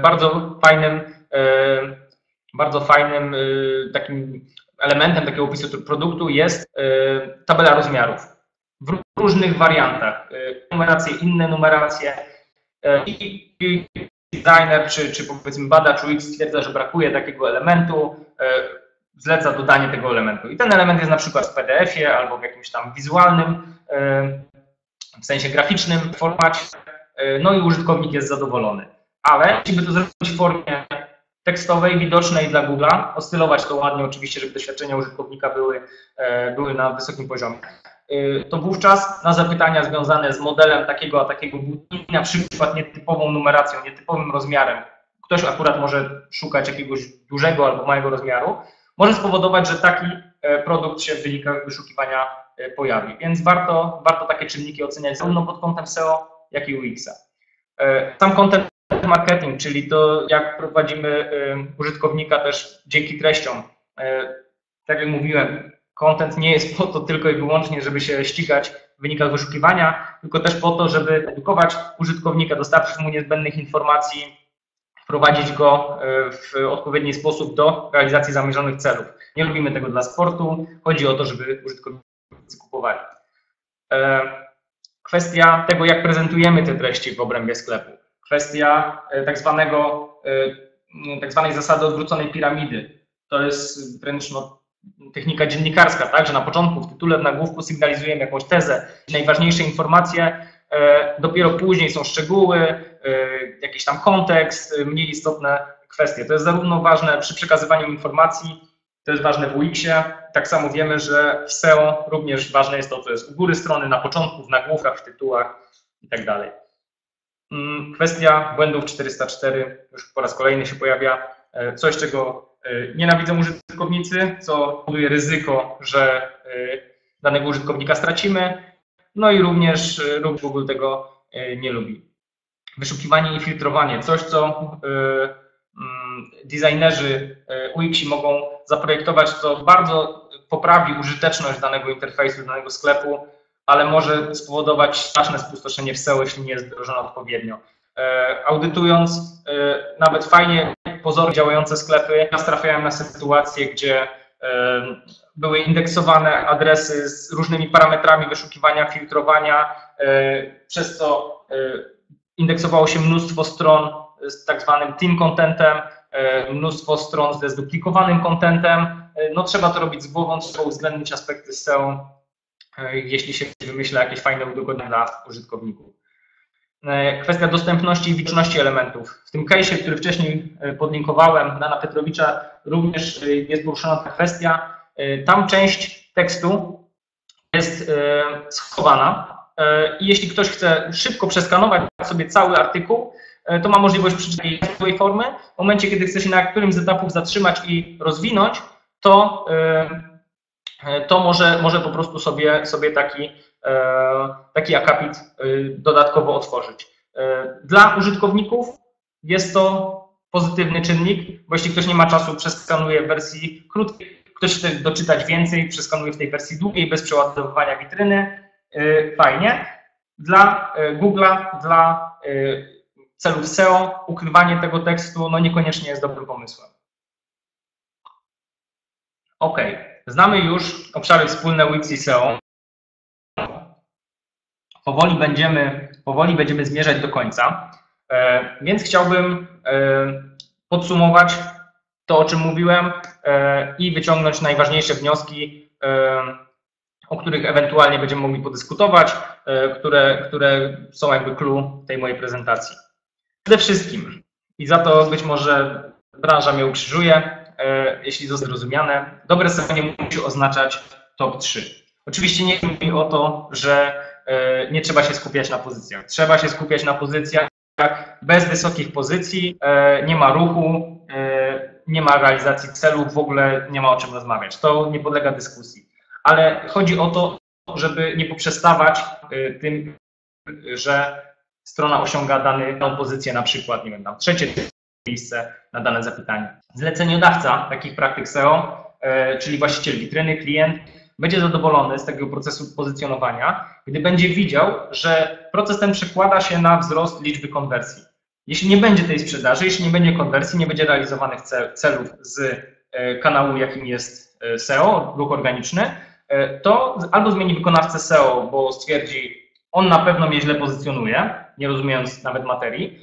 bardzo fajnym takim elementem takiego opisu produktu jest tabela rozmiarów w różnych wariantach. Numeracje, inne numeracje i designer czy powiedzmy badacz UX stwierdza, że brakuje takiego elementu, zleca dodanie tego elementu. I ten element jest na przykład w PDF-ie albo w jakimś tam wizualnym, w sensie graficznym formacie, no i użytkownik jest zadowolony. Ale jeśli by to zrobić w formie tekstowej, widocznej dla Google'a, ostylować to ładnie oczywiście, żeby doświadczenia użytkownika były na wysokim poziomie, to wówczas na zapytania związane z modelem takiego a takiego butli, na przykład nietypową numeracją, nietypowym rozmiarem, ktoś akurat może szukać jakiegoś dużego albo małego rozmiaru, może spowodować, że taki produkt się w wynikach wyszukiwania pojawi. Więc warto takie czynniki oceniać zarówno pod kątem SEO, jak i UX-a. Sam content marketing, czyli to, jak prowadzimy użytkownika też dzięki treściom. Tak jak mówiłem, content nie jest po to tylko i wyłącznie, żeby się ścigać w wynikach wyszukiwania, tylko też po to, żeby edukować użytkownika, dostarczyć mu niezbędnych informacji, wprowadzić go w odpowiedni sposób do realizacji zamierzonych celów. Nie robimy tego dla sportu, chodzi o to, żeby użytkownicy kupowali. Kwestia tego, jak prezentujemy te treści w obrębie sklepu. Kwestia tak zwanej zasady odwróconej piramidy. To jest wręcz technika dziennikarska, tak, że na początku w tytule, w nagłówku sygnalizujemy jakąś tezę, najważniejsze informacje, dopiero później są szczegóły, jakiś tam kontekst, mniej istotne kwestie. To jest zarówno ważne przy przekazywaniu informacji, to jest ważne w UX-ie. Tak samo wiemy, że w SEO również ważne jest to, co jest u góry strony, na początku, w nagłówkach, w tytułach i tak dalej. Kwestia błędów 404 już po raz kolejny się pojawia. Coś, czego nienawidzą użytkownicy, co powoduje ryzyko, że danego użytkownika stracimy. No i również Google tego nie lubi. Wyszukiwanie i filtrowanie. Coś, co designerzy UX mogą zaprojektować, co bardzo poprawi użyteczność danego interfejsu, danego sklepu, ale może spowodować straszne spustoszenie w SEO, jeśli nie jest wdrożone odpowiednio. Audytując nawet fajnie, pozornie działające sklepy, trafiałem na sytuacje, gdzie były indeksowane adresy z różnymi parametrami wyszukiwania, filtrowania, przez co indeksowało się mnóstwo stron z tak zwanym team contentem, mnóstwo stron ze zduplikowanym contentem. No, trzeba to robić z głową, trzeba uwzględnić aspekty SEO, jeśli się wymyśla jakieś fajne udogodnienia dla użytkowników. Kwestia dostępności i widoczności elementów. W tym case'ie, który wcześniej podlinkowałem, Dana Petrowicza, również jest poruszona ta kwestia. Tam część tekstu jest schowana i jeśli ktoś chce szybko przeskanować sobie cały artykuł, to ma możliwość przeczytania swojej formy. W momencie, kiedy chce się na którymś z etapów zatrzymać i rozwinąć, to może po prostu sobie taki akapit dodatkowo otworzyć. Dla użytkowników jest to pozytywny czynnik, bo jeśli ktoś nie ma czasu, przeskanuje w wersji krótkiej, ktoś chce doczytać więcej, przeskanuje w tej wersji długiej, bez przeładowywania witryny, fajnie. Dla Google'a, dla celów SEO, ukrywanie tego tekstu niekoniecznie jest dobrym pomysłem. OK, znamy już obszary wspólne UX i SEO. Powoli będziemy zmierzać do końca, więc chciałbym podsumować to, o czym mówiłem i wyciągnąć najważniejsze wnioski, o których ewentualnie będziemy mogli podyskutować, które są jakby clue tej mojej prezentacji. Przede wszystkim, i za to być może branża mnie ukrzyżuje, jeśli zostanie zrozumiane, dobre SEO nie musi oznaczać top 3. Oczywiście nie chodzi mi o to, że nie trzeba się skupiać na pozycjach. Trzeba się skupiać na pozycjach. Bez wysokich pozycji nie ma ruchu, nie ma realizacji celów, w ogóle nie ma o czym rozmawiać. To nie podlega dyskusji. Ale chodzi o to, żeby nie poprzestawać tym, że strona osiąga daną pozycję, na przykład, nie wiem, tam trzecie miejsce na dane zapytanie. Zleceniodawca takich praktyk SEO, czyli właściciel witryny, klient, będzie zadowolony z tego procesu pozycjonowania, gdy będzie widział, że proces ten przekłada się na wzrost liczby konwersji. Jeśli nie będzie tej sprzedaży, jeśli nie będzie konwersji, nie będzie realizowanych celów z kanału, jakim jest SEO, ruch organiczny, to albo zmieni wykonawcę SEO, bo stwierdzi, on na pewno mnie źle pozycjonuje, nie rozumiejąc nawet materii,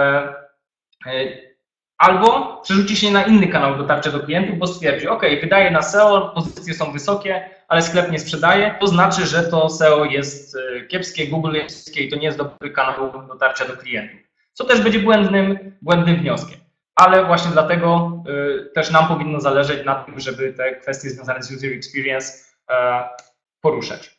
albo przerzuci się na inny kanał dotarcia do klientów, bo stwierdzi, ok, wydaje na SEO, pozycje są wysokie, ale sklep nie sprzedaje, to znaczy, że to SEO jest kiepskie, Google jest kiepskie i to nie jest dobry kanał dotarcia do klientów. Co też będzie błędnym wnioskiem. Ale właśnie dlatego też nam powinno zależeć na tym, żeby te kwestie związane z user experience poruszać.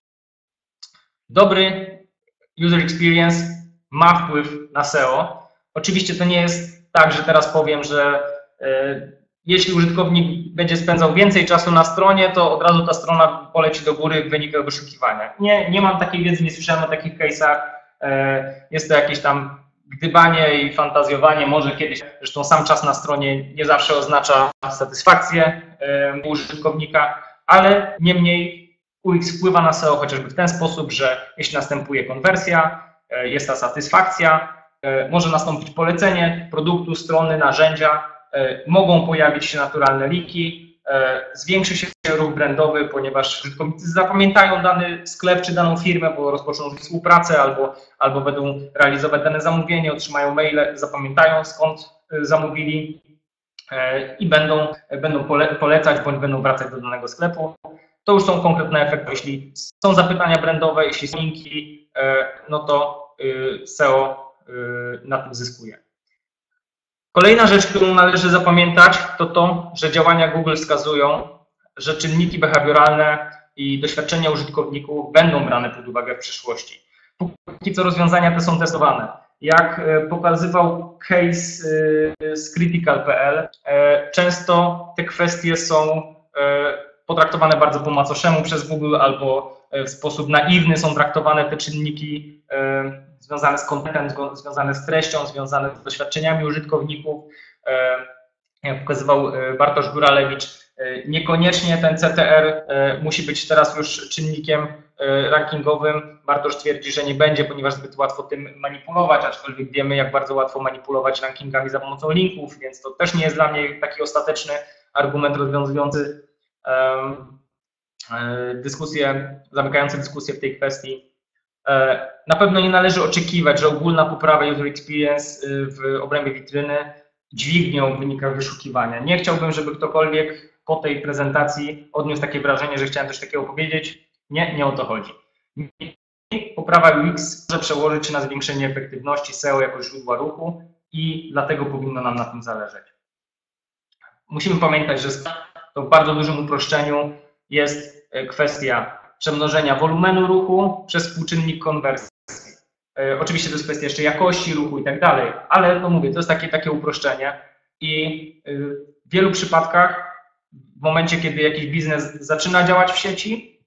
Dobry user experience ma wpływ na SEO. Oczywiście to nie jest tak, że teraz powiem, że jeśli użytkownik będzie spędzał więcej czasu na stronie, to od razu ta strona poleci do góry w wynikach wyszukiwania. Nie mam takiej wiedzy, nie słyszałem o takich case'ach. Jest to jakieś tam gdybanie i fantazjowanie, może kiedyś, zresztą sam czas na stronie nie zawsze oznacza satysfakcję użytkownika, ale niemniej UX wpływa na SEO chociażby w ten sposób, że jeśli następuje konwersja, jest ta satysfakcja, może nastąpić polecenie produktu, strony, narzędzia, mogą pojawić się naturalne linki, zwiększy się ruch brandowy, ponieważ użytkownicy zapamiętają dany sklep czy daną firmę, bo rozpoczną współpracę albo będą realizować dane zamówienie, otrzymają maile, zapamiętają skąd zamówili i będą polecać bądź będą wracać do danego sklepu. To już są konkretne efekty. Jeśli są zapytania brandowe, jeśli są linki, no to SEO na tym zyskuje. Kolejna rzecz, którą należy zapamiętać, to to, że działania Google wskazują, że czynniki behawioralne i doświadczenia użytkowników będą brane pod uwagę w przyszłości. Póki co rozwiązania te są testowane. Jak pokazywał case z Critical.pl, często te kwestie są potraktowane bardzo po macoszemu przez Google albo w sposób naiwny są traktowane te czynniki związane z contentem, związane z treścią, związane z doświadczeniami użytkowników. Jak pokazywał Bartosz Góralewicz, niekoniecznie ten CTR musi być teraz już czynnikiem rankingowym. Bartosz twierdzi, że nie będzie, ponieważ zbyt łatwo tym manipulować, aczkolwiek wiemy, jak bardzo łatwo manipulować rankingami za pomocą linków, więc to też nie jest dla mnie taki ostateczny argument rozwiązujący zamykający dyskusję w tej kwestii. Na pewno nie należy oczekiwać, że ogólna poprawa user experience w obrębie witryny dźwignią w wynikach wyszukiwania. Nie chciałbym, żeby ktokolwiek po tej prezentacji odniósł takie wrażenie, że chciałem coś takiego powiedzieć. Nie o to chodzi. Poprawa UX może przełożyć się na zwiększenie efektywności SEO jako źródła ruchu i dlatego powinno nam na tym zależeć. Musimy pamiętać, że to w bardzo dużym uproszczeniu jest kwestia przemnożenia wolumenu ruchu przez współczynnik konwersji. Oczywiście to jest kwestia jeszcze jakości ruchu i tak dalej, ale no mówię, to jest takie uproszczenie i w wielu przypadkach w momencie, kiedy jakiś biznes zaczyna działać w sieci,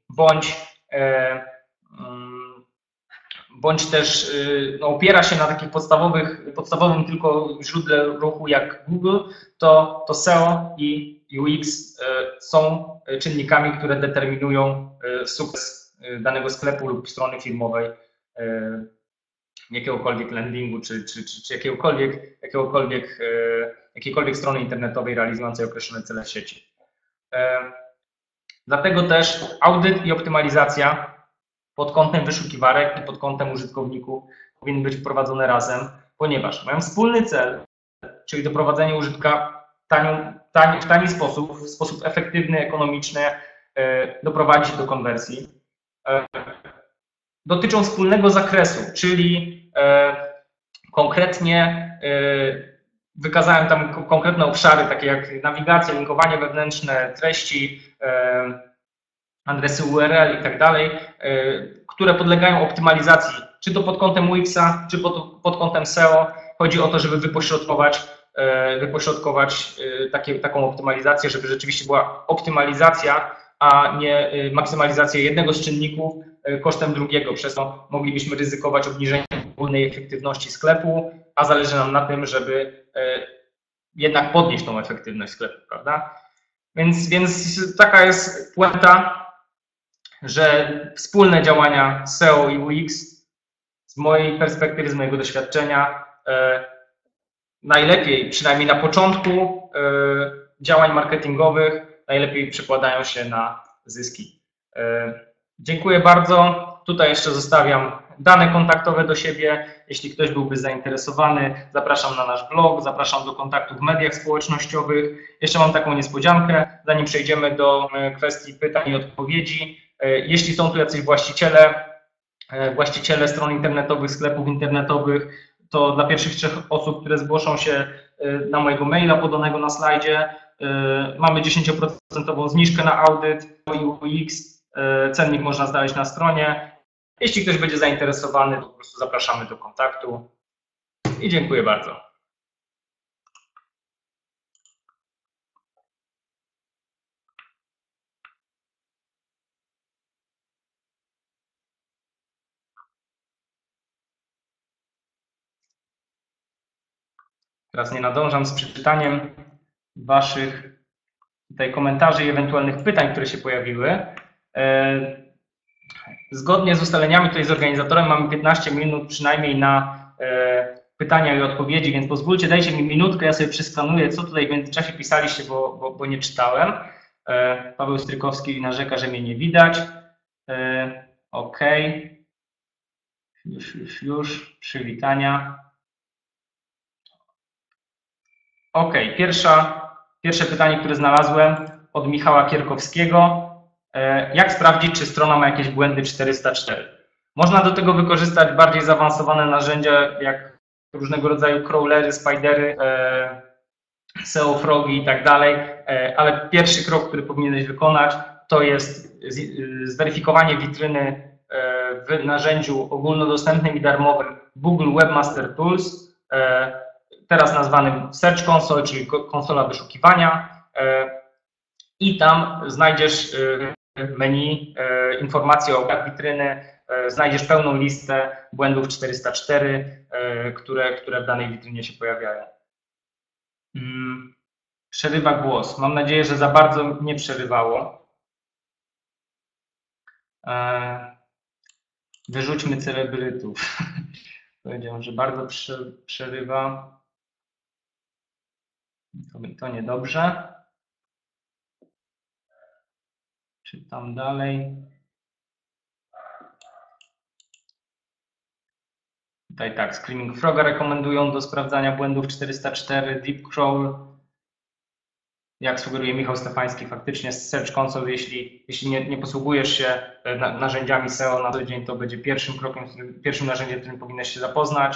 bądź też opiera się na takich podstawowym tylko źródle ruchu jak Google, to SEO i UX są czynnikami, które determinują sukces danego sklepu lub strony firmowej, jakiegokolwiek landingu czy jakiejkolwiek strony internetowej realizującej określone cele w sieci. Dlatego też audyt i optymalizacja pod kątem wyszukiwarek i pod kątem użytkowników powinny być wprowadzone razem, ponieważ mają wspólny cel, czyli doprowadzenie użytka w tani sposób, w sposób efektywny, ekonomiczny, doprowadzić do konwersji. Dotyczą wspólnego zakresu, czyli konkretnie wykazałem tam konkretne obszary, takie jak nawigacja, linkowanie wewnętrzne, treści, adresy URL i tak dalej, które podlegają optymalizacji, czy to pod kątem UX-a, czy pod kątem SEO. Chodzi o to, żeby wypośrodkować taką optymalizację, żeby rzeczywiście była optymalizacja, a nie maksymalizacja jednego z czynników kosztem drugiego. Przez to moglibyśmy ryzykować obniżenie ogólnej efektywności sklepu, a zależy nam na tym, żeby jednak podnieść tą efektywność sklepu, prawda? Więc taka jest puenta. że wspólne działania SEO i UX z mojej perspektywy, z mojego doświadczenia najlepiej, przynajmniej na początku działań marketingowych, najlepiej przekładają się na zyski. Dziękuję bardzo. Tutaj jeszcze zostawiam dane kontaktowe do siebie. Jeśli ktoś byłby zainteresowany, zapraszam na nasz blog, zapraszam do kontaktu w mediach społecznościowych. Jeszcze mam taką niespodziankę, zanim przejdziemy do kwestii pytań i odpowiedzi. Jeśli są tu jacyś właściciele stron internetowych, sklepów internetowych, to dla pierwszych 3 osób, które zgłoszą się na mojego maila podanego na slajdzie, mamy 10% zniżkę na audyt i UX. Cennik można znaleźć na stronie. Jeśli ktoś będzie zainteresowany, to po prostu zapraszamy do kontaktu i dziękuję bardzo. Teraz nie nadążam z przeczytaniem Waszych tutaj komentarzy i ewentualnych pytań, które się pojawiły. Zgodnie z ustaleniami tutaj z organizatorem mamy 15 minut przynajmniej na pytania i odpowiedzi, więc pozwólcie, dajcie mi minutkę, ja sobie przeskanuję, co tutaj w międzyczasie pisaliście, bo nie czytałem. Paweł Strykowski narzeka, że mnie nie widać. OK. Już. Przywitania. OK. Pierwsze pytanie, które znalazłem od Michała Kierkowskiego. Jak sprawdzić, czy strona ma jakieś błędy 404? Można do tego wykorzystać bardziej zaawansowane narzędzia, jak różnego rodzaju crawlery, spidery, SEO frogi i tak dalej, ale pierwszy krok, który powinieneś wykonać, to jest zweryfikowanie witryny w narzędziu ogólnodostępnym i darmowym Google Webmaster Tools, teraz nazwanym Search Console, czyli konsola wyszukiwania, i tam znajdziesz menu, informacje o obrazach witryny, znajdziesz pełną listę błędów 404, które w danej witrynie się pojawiają. Przerywa głos. Mam nadzieję, że za bardzo nie przerywało. Wyrzućmy celebrytów. Powiedziałem, że bardzo przerywa. To niedobrze. Czytam dalej. Tutaj tak, Screaming Froga rekomendują do sprawdzania błędów 404, Deep Crawl. Jak sugeruje Michał Stefański, faktycznie Search Console, jeśli nie posługujesz się narzędziami SEO na co dzień, to będzie pierwszym krokiem, pierwszym narzędziem, którym powinieneś się zapoznać.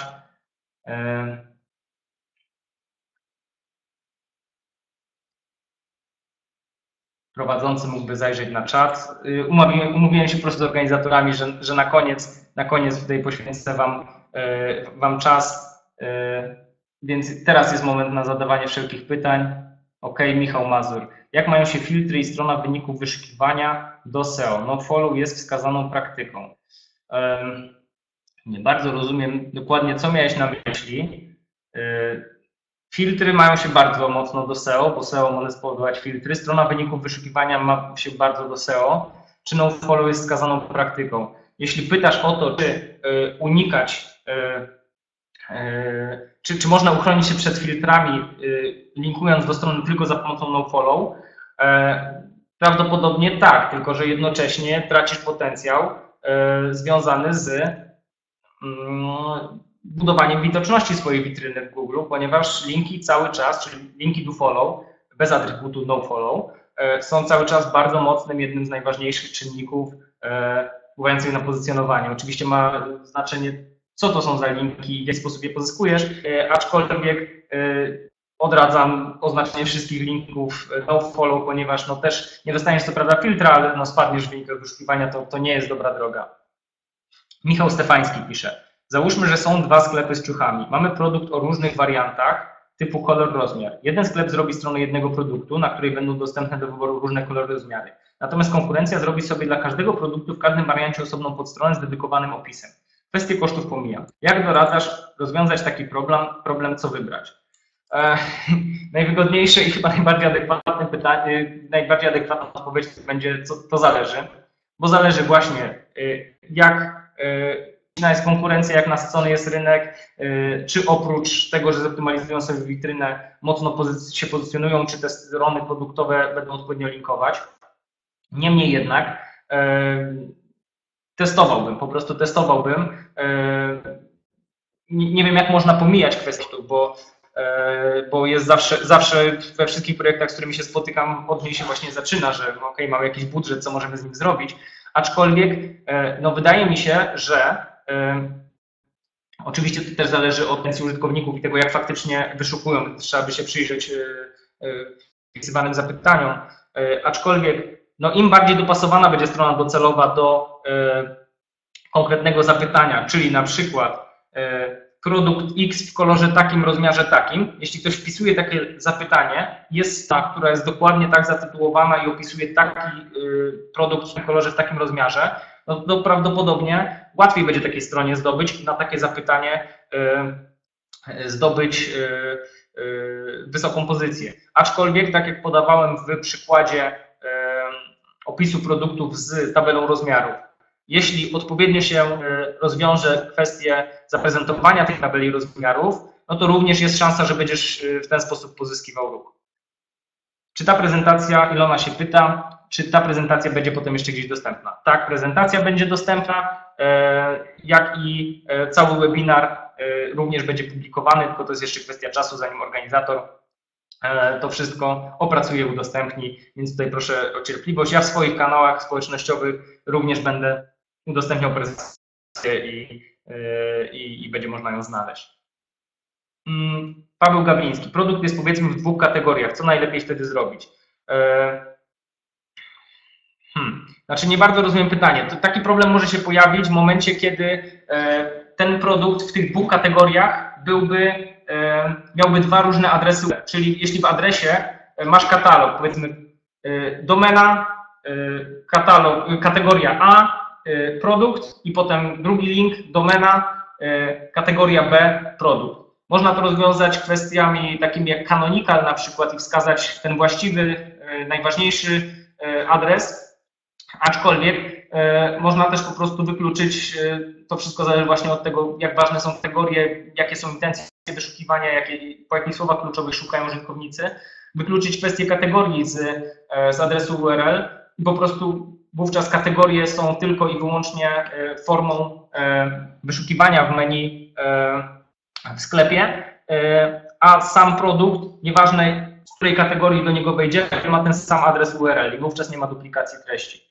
Prowadzący mógłby zajrzeć na czat. Umówiłem się po prostu z organizatorami, że na koniec tutaj poświęcę Wam czas, więc teraz jest moment na zadawanie wszelkich pytań. OK, Michał Mazur. Jak mają się filtry i strona wyników wyszukiwania do SEO? Nofollow jest wskazaną praktyką. Nie bardzo rozumiem dokładnie, co miałeś na myśli. Filtry mają się bardzo mocno do SEO, bo SEO może spowodować filtry. Strona wyników wyszukiwania ma się bardzo do SEO. Czy nofollow jest wskazaną praktyką? Jeśli pytasz o to, czy unikać, czy można uchronić się przed filtrami, linkując do strony tylko za pomocą nofollow, prawdopodobnie tak, tylko że jednocześnie tracisz potencjał związany z budowaniem widoczności swojej witryny w Google, ponieważ linki cały czas, czyli linki do follow, bez atrybutu nofollow, są cały czas bardzo mocnym, jednym z najważniejszych czynników wpływających na pozycjonowanie. Oczywiście ma znaczenie, co to są za linki, w jaki sposób je pozyskujesz, aczkolwiek odradzam oznaczenie wszystkich linków nofollow, ponieważ też nie dostaniesz co prawda filtra, ale spadniesz w wynikach wyszukiwania, to nie jest dobra droga. Michał Stefański pisze. Załóżmy, że są 2 sklepy z ciuchami. Mamy produkt o różnych wariantach typu kolor, rozmiar. Jeden sklep zrobi stronę jednego produktu, na której będą dostępne do wyboru różne kolory, rozmiary. Natomiast konkurencja zrobi sobie dla każdego produktu w każdym wariancie osobną podstronę z dedykowanym opisem. Kwestię kosztów pomijam. Jak doradzasz rozwiązać taki problem, co wybrać? Najwygodniejsze i chyba najbardziej adekwatne pytanie, najbardziej adekwatna odpowiedź będzie, to zależy. bo zależy właśnie jak jest konkurencja, jak nasycony jest rynek, czy oprócz tego, że zoptymalizują sobie witrynę, mocno się pozycjonują, czy te strony produktowe będą odpowiednio linkować. Niemniej jednak po prostu testowałbym. Nie wiem, jak można pomijać kwestię, bo jest zawsze we wszystkich projektach, z którymi się spotykam, od niej się właśnie zaczyna, że okej, mamy jakiś budżet, co możemy z nim zrobić, aczkolwiek no, wydaje mi się, że oczywiście to też zależy od intencji użytkowników i tego, jak faktycznie wyszukują, trzeba by się przyjrzeć wpisywanym zapytaniom, aczkolwiek no, im bardziej dopasowana będzie strona docelowa do konkretnego zapytania, czyli na przykład produkt X w kolorze takim, rozmiarze takim. Jeśli ktoś wpisuje takie zapytanie, jest ta, która jest dokładnie tak zatytułowana i opisuje taki produkt w kolorze, w takim rozmiarze, no to prawdopodobnie łatwiej będzie takiej stronie zdobyć na takie zapytanie zdobyć wysoką pozycję. Aczkolwiek, tak jak podawałem w przykładzie opisu produktów z tabelą rozmiarów, jeśli odpowiednio się rozwiąże kwestie zaprezentowania tych tabeli rozmiarów, no to również jest szansa, że będziesz w ten sposób pozyskiwał ruch. Czy ta prezentacja, Ilona się pyta, czy ta prezentacja będzie potem jeszcze gdzieś dostępna? Tak, prezentacja będzie dostępna, jak i cały webinar również będzie publikowany, tylko to jest jeszcze kwestia czasu, zanim organizator to wszystko opracuje, udostępni, więc tutaj proszę o cierpliwość. Ja w swoich kanałach społecznościowych również będę udostępniał prezentację i będzie można ją znaleźć. Paweł Gawliński. Produkt jest powiedzmy w dwóch kategoriach. Co najlepiej wtedy zrobić? Znaczy nie bardzo rozumiem pytanie. Taki problem może się pojawić w momencie, kiedy ten produkt w tych dwóch kategoriach miałby dwa różne adresy web. Czyli jeśli w adresie masz katalog, powiedzmy domena, katalog, kategoria A, produkt i potem drugi link, domena, kategoria B, produkt. Można to rozwiązać kwestiami takimi jak canonical na przykład i wskazać ten właściwy, najważniejszy adres, aczkolwiek można też po prostu wykluczyć, to wszystko zależy właśnie od tego, jak ważne są kategorie, jakie są intencje wyszukiwania, po jakich słowach kluczowych szukają użytkownicy, wykluczyć kwestię kategorii z adresu URL i po prostu wówczas kategorie są tylko i wyłącznie formą wyszukiwania w menu w sklepie, a sam produkt, nieważne z której kategorii do niego wejdzie, ma ten sam adres URL i wówczas nie ma duplikacji treści.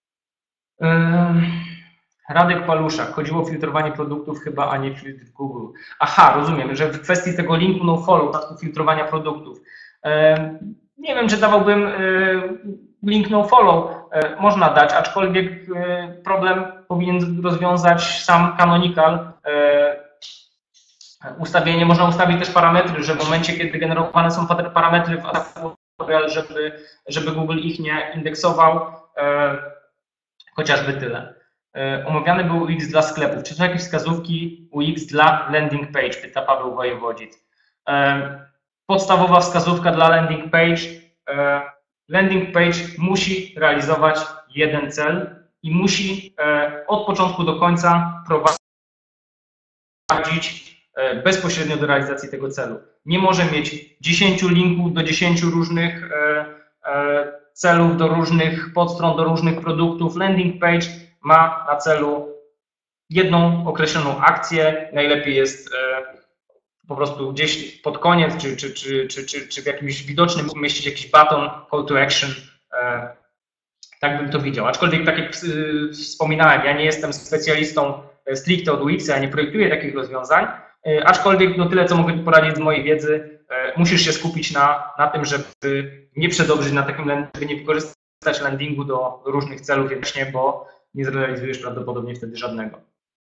Radek Paluszak, chodziło o filtrowanie produktów chyba, a nie filtr Google. Aha, rozumiem, że w kwestii tego linku nofollow, w przypadku filtrowania produktów. Nie wiem, czy dawałbym link nofollow, można dać, aczkolwiek problem powinien rozwiązać sam canonical. Ustawienie, można ustawić też parametry, że w momencie, kiedy generowane są parametry w ataku, żeby Google ich nie indeksował, chociażby tyle. Omawiany był UX dla sklepów. Czy są jakieś wskazówki UX dla landing page? Pyta Paweł Wojewodzic. Podstawowa wskazówka dla landing page. Landing page musi realizować jeden cel i musi od początku do końca prowadzić bezpośrednio do realizacji tego celu. Nie może mieć 10 linków do 10 różnych celów, do różnych podstron, do różnych produktów. Landing page ma na celu jedną określoną akcję. Najlepiej jest po prostu gdzieś pod koniec, czy w jakimś widocznym umieścić jakiś button, call to action. Tak bym to widział. Aczkolwiek, tak jak wspominałem, ja nie jestem specjalistą stricte od UX, ja nie projektuję takich rozwiązań, aczkolwiek no tyle, co mogę poradzić z mojej wiedzy, musisz się skupić na tym, żeby nie przedobrzyć na takim landingu, żeby nie wykorzystać landingu do różnych celów jednocześnie, bo nie zrealizujesz prawdopodobnie wtedy żadnego.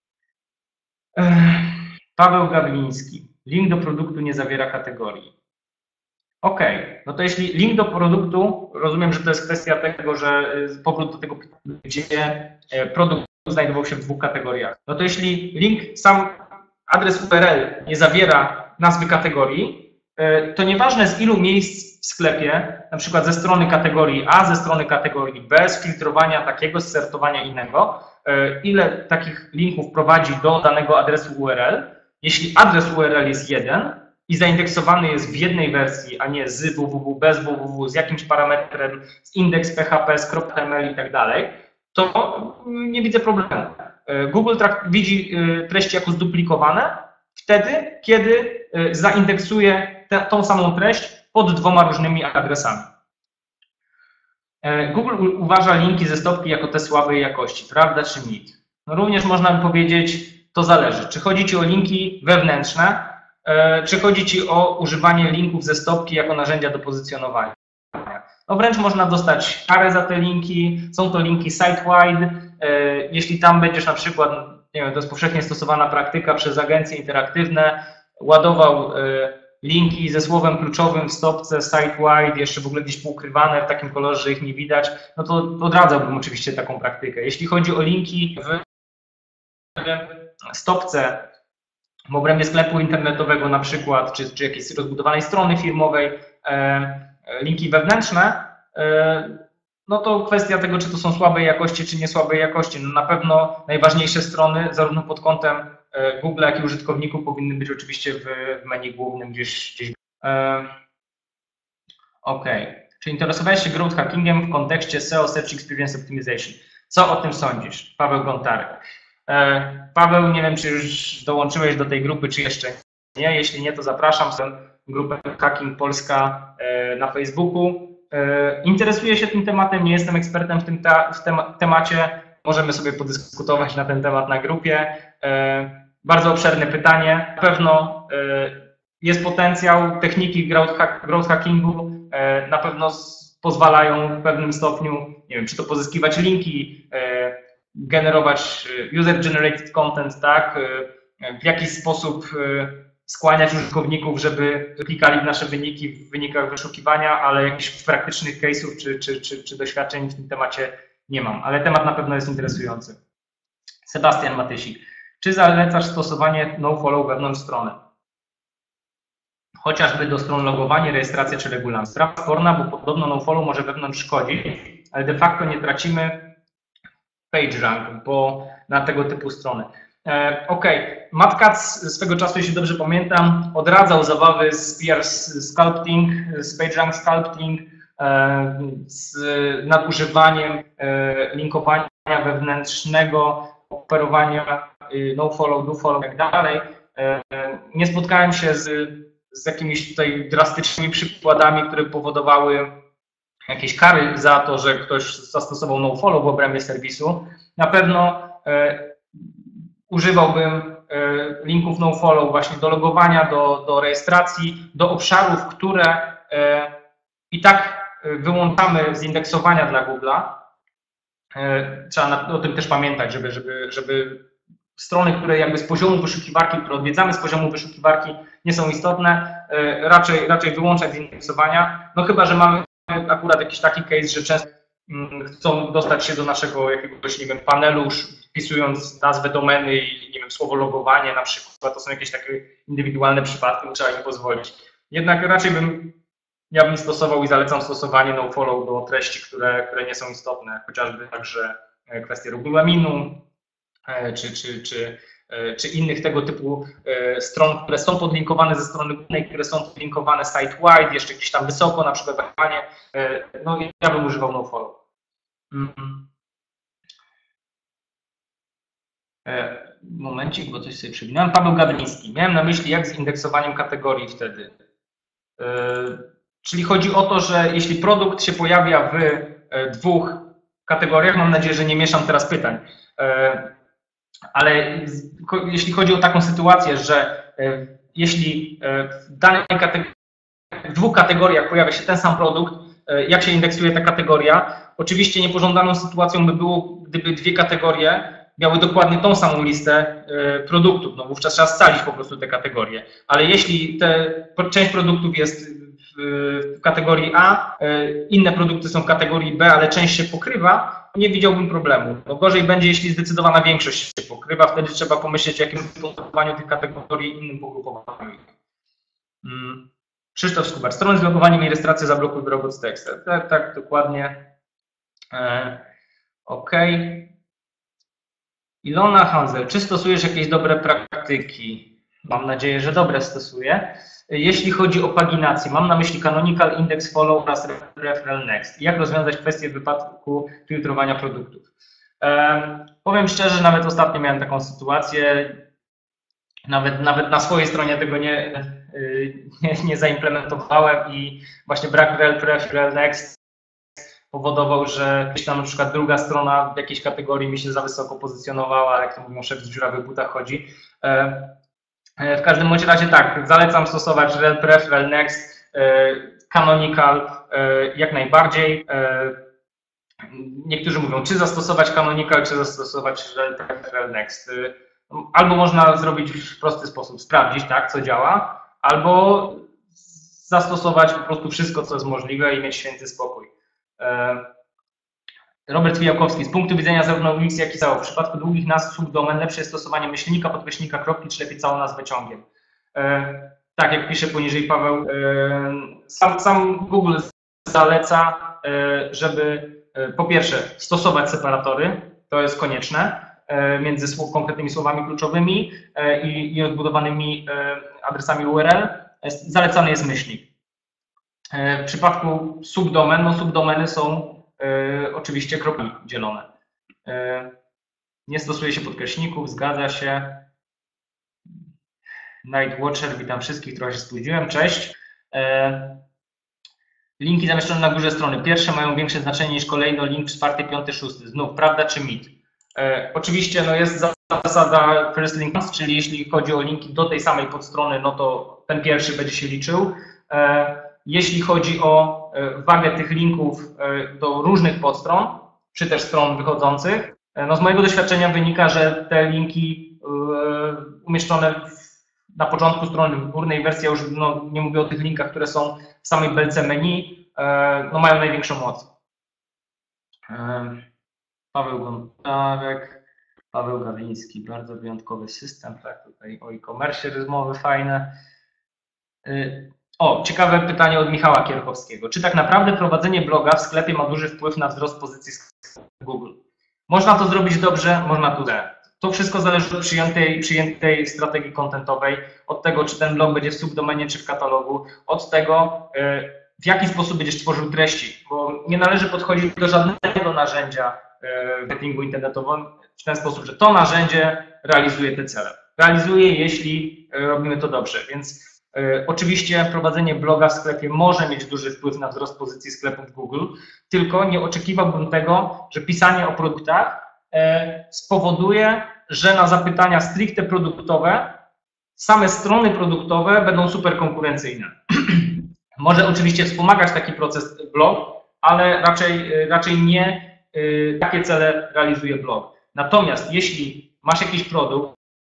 Paweł Gawliński. Link do produktu nie zawiera kategorii. OK, no to jeśli link do produktu, rozumiem, że to jest kwestia tego, że powrót do tego, gdzie produkt znajdował się w dwóch kategoriach. No to jeśli link, sam adres URL nie zawiera nazwy kategorii, to nieważne z ilu miejsc w sklepie, na przykład ze strony kategorii A, ze strony kategorii B, z filtrowania takiego, z sortowania innego, ile takich linków prowadzi do danego adresu URL. Jeśli adres URL jest jeden i zaindeksowany jest w jednej wersji, a nie z www, bez www, z jakimś parametrem, z indeks PHP, z .ml i tak dalej, to nie widzę problemu. Google widzi treści jako zduplikowane wtedy, kiedy zaindeksuje tą samą treść pod 2 różnymi adresami. Google uważa linki ze stopki jako te słabej jakości, prawda czy mit? No również można by powiedzieć, to zależy. Czy chodzi Ci o linki wewnętrzne, czy chodzi Ci o używanie linków ze stopki jako narzędzia do pozycjonowania? No wręcz można dostać karę za te linki, są to linki site-wide. Jeśli tam będziesz na przykład, nie wiem, to jest powszechnie stosowana praktyka przez agencje interaktywne, ładował linki ze słowem kluczowym w stopce site-wide, jeszcze w ogóle gdzieś poukrywane w takim kolorze, że ich nie widać, no to odradzałbym oczywiście taką praktykę. Jeśli chodzi o linki w stopce w obrębie sklepu internetowego na przykład, czy jakiejś rozbudowanej strony firmowej, linki wewnętrzne, no to kwestia tego, czy to są słabej jakości, czy nie słabej jakości. No na pewno najważniejsze strony, zarówno pod kątem Google, jak i użytkowników, powinny być oczywiście w menu głównym gdzieś. OK. Czy interesowałeś się growth hackingiem w kontekście SEO Search Experience Optimization? Co o tym sądzisz? Paweł Gontarek. Paweł, nie wiem, czy już dołączyłeś do tej grupy, czy jeszcze nie. Jeśli nie, to zapraszam. Grupę Hacking Polska na Facebooku. Interesuję się tym tematem, nie jestem ekspertem w tym temacie. Możemy sobie podyskutować na ten temat na grupie. Bardzo obszerne pytanie. Na pewno jest potencjał. Techniki growth hackingu na pewno pozwalają w pewnym stopniu, nie wiem, czy to pozyskiwać linki, generować user-generated content, tak? W jakiś sposób skłaniać użytkowników, żeby klikali w nasze wyniki w wynikach wyszukiwania, ale jakichś praktycznych case'ów czy doświadczeń w tym temacie nie mam, ale temat na pewno jest interesujący. Sebastian Matysik. Czy zalecasz stosowanie nofollow wewnątrz strony? Chociażby do stron logowanie, rejestracja czy regulaminy. Sprawa sporna, bo podobno nofollow może wewnątrz szkodzić, ale de facto nie tracimy PageRank, bo na tego typu strony. OK, Matkac swego czasu, jeśli dobrze pamiętam, odradzał zabawy z PR sculpting, z PageRank sculpting, z nadużywaniem linkowania wewnętrznego, operowania nofollow, dofollow i tak dalej. Nie spotkałem się z jakimiś tutaj drastycznymi przykładami, które powodowały jakieś kary za to, że ktoś zastosował nofollow w obrębie serwisu. Na pewno używałbym linków nofollow właśnie do logowania, do rejestracji, do obszarów, które i tak wyłączamy z indeksowania dla Google'a. Trzeba o tym też pamiętać, żeby strony, które jakby z poziomu wyszukiwarki, które odwiedzamy z poziomu wyszukiwarki, nie są istotne, raczej wyłączać z indeksowania. No chyba że mamy akurat jakiś taki case, że często chcą dostać się do naszego jakiegoś, nie wiem, panelu, wpisując nazwę domeny i, nie wiem, słowo logowanie na przykład. To są jakieś takie indywidualne przypadki, trzeba im pozwolić. Jednak raczej ja bym stosował i zalecam stosowanie nofollow do treści, które nie są istotne, chociażby także kwestie regulaminu, czy innych tego typu stron, które są podlinkowane ze strony głównej, które są podlinkowane site-wide, jeszcze gdzieś tam wysoko, na przykład wychowanie, no ja bym używał nofollow. Momencik, bo coś sobie przewinąłem. Paweł Gawliński. Miałem na myśli, jak z indeksowaniem kategorii wtedy. Czyli chodzi o to, że jeśli produkt się pojawia w 2 kategoriach, mam nadzieję, że nie mieszam teraz pytań, ale jeśli chodzi o taką sytuację, że jeśli w 2 kategoriach pojawia się ten sam produkt, jak się indeksuje ta kategoria, oczywiście niepożądaną sytuacją by było, gdyby 2 kategorie miały dokładnie tą samą listę produktów, no wówczas trzeba scalić po prostu te kategorie, ale jeśli część produktów jest w kategorii A, inne produkty są w kategorii B, ale część się pokrywa, nie widziałbym problemu. No gorzej będzie, jeśli zdecydowana większość się pokrywa, wtedy trzeba pomyśleć o jakimś postępowaniu tych kategorii, innym pogrupowaniu. Krzysztof Skubar, strony z logowaniem i rejestracją zablokuj robot z tekstem. Tak, dokładnie. OK. Ilona Hansel, czy stosujesz jakieś dobre praktyki? Mam nadzieję, że dobre stosuję. Jeśli chodzi o paginację, mam na myśli canonical, index follow oraz referral next. Jak rozwiązać kwestię w wypadku filtrowania produktów? Powiem szczerze, nawet ostatnio miałem taką sytuację. Nawet na swojej stronie tego nie zaimplementowałem i właśnie brak referral next powodował, że gdzieś tam na przykład druga strona w jakiejś kategorii mi się za wysoko pozycjonowała, jak to mówią, szef z dziurawych butach chodzi. W każdym bądź razie tak, zalecam stosować referral next, canonical jak najbardziej. Niektórzy mówią, czy zastosować canonical, czy zastosować referral next. Albo można zrobić w prosty sposób, sprawdzić, tak, co działa, albo zastosować po prostu wszystko, co jest możliwe i mieć święty spokój. Robert Wijałkowski, z punktu widzenia zarówno UX, jak i SEO, w przypadku długich nazw subdomen lepsze jest stosowanie myślnika, podkreślnika, kropki, czy lepiej całą nazwę ciągiem. Tak, jak pisze poniżej Paweł, sam Google zaleca, żeby po pierwsze stosować separatory, to jest konieczne, między konkretnymi słowami kluczowymi i odbudowanymi adresami URL. Zalecany jest myślnik. W przypadku subdomen, no subdomeny są oczywiście kropkami dzielone. Nie stosuje się podkreśników, zgadza się. Nightwatcher, witam wszystkich, trochę się spóźniłem, cześć. Linki zamieszczone na górze strony pierwsze mają większe znaczenie niż kolejno link 4, 5, 6. Znów, prawda czy mit? Oczywiście no jest zasada first link once, czyli jeśli chodzi o linki do tej samej podstrony, no to ten pierwszy będzie się liczył. Jeśli chodzi o wagę tych linków do różnych podstron, czy też stron wychodzących, no z mojego doświadczenia wynika, że te linki umieszczone na początku strony, w górnej wersji, ja już nie mówię o tych linkach, które są w samej belce menu, no mają największą moc. Paweł Gontarek, Paweł Gawliński, bardzo wyjątkowy system, tak, tutaj o e-commerce rozmowy fajne. O, ciekawe pytanie od Michała Kierchowskiego. Czy tak naprawdę prowadzenie bloga w sklepie ma duży wpływ na wzrost pozycji Google? Można to zrobić dobrze, można to źle. To wszystko zależy od przyjętej strategii contentowej, od tego, czy ten blog będzie w subdomenie, czy w katalogu, od tego, w jaki sposób będziesz tworzył treści, bo nie należy podchodzić do żadnego narzędzia w marketingu internetowym w ten sposób, że to narzędzie realizuje te cele. Realizuje, jeśli robimy to dobrze, więc oczywiście prowadzenie bloga w sklepie może mieć duży wpływ na wzrost pozycji sklepu w Google, tylko nie oczekiwałbym tego, że pisanie o produktach spowoduje, że na zapytania stricte produktowe same strony produktowe będą super konkurencyjne. Może oczywiście wspomagać taki proces blog, ale raczej nie takie cele realizuje blog. Natomiast jeśli masz jakiś produkt,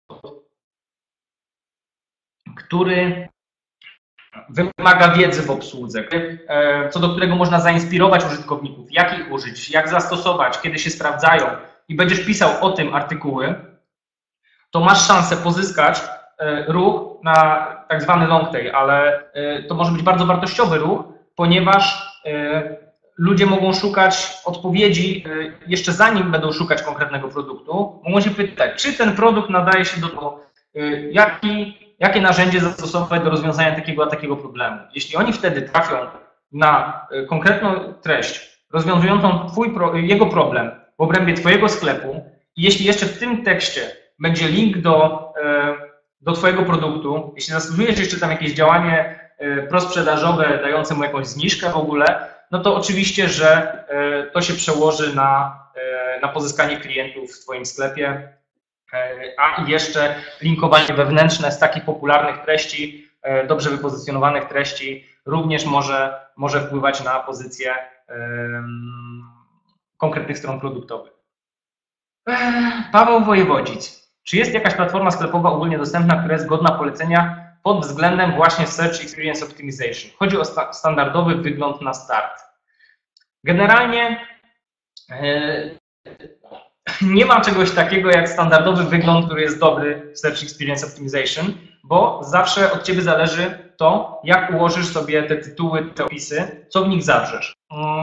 który wymaga wiedzy w obsłudze, co do którego można zainspirować użytkowników, jak ich użyć, jak zastosować, kiedy się sprawdzają i będziesz pisał o tym artykuły, to masz szansę pozyskać ruch na tak zwany long tail, ale to może być bardzo wartościowy ruch, ponieważ ludzie mogą szukać odpowiedzi jeszcze zanim będą szukać konkretnego produktu, mogą się pytać, czy ten produkt nadaje się do tego, jakie narzędzie zastosować do rozwiązania takiego problemu. Jeśli oni wtedy trafią na konkretną treść rozwiązującą jego problem w obrębie Twojego sklepu i jeśli jeszcze w tym tekście będzie link do Twojego produktu, jeśli zastosujesz jeszcze tam jakieś działanie prosprzedażowe dające mu jakąś zniżkę w ogóle, no to oczywiście, że to się przełoży na pozyskanie klientów w Twoim sklepie, a jeszcze linkowanie wewnętrzne z takich popularnych treści, dobrze wypozycjonowanych treści również może wpływać na pozycję konkretnych stron produktowych. Paweł Wojewodzic. Czy jest jakaś platforma sklepowa ogólnie dostępna, która jest godna polecenia pod względem właśnie Search Experience Optimization? Chodzi o standardowy wygląd na start. Generalnie nie ma czegoś takiego jak standardowy wygląd, który jest dobry w Search Experience Optimization, bo zawsze od Ciebie zależy, to, jak ułożysz sobie te tytuły, te opisy, co w nich zawrzesz.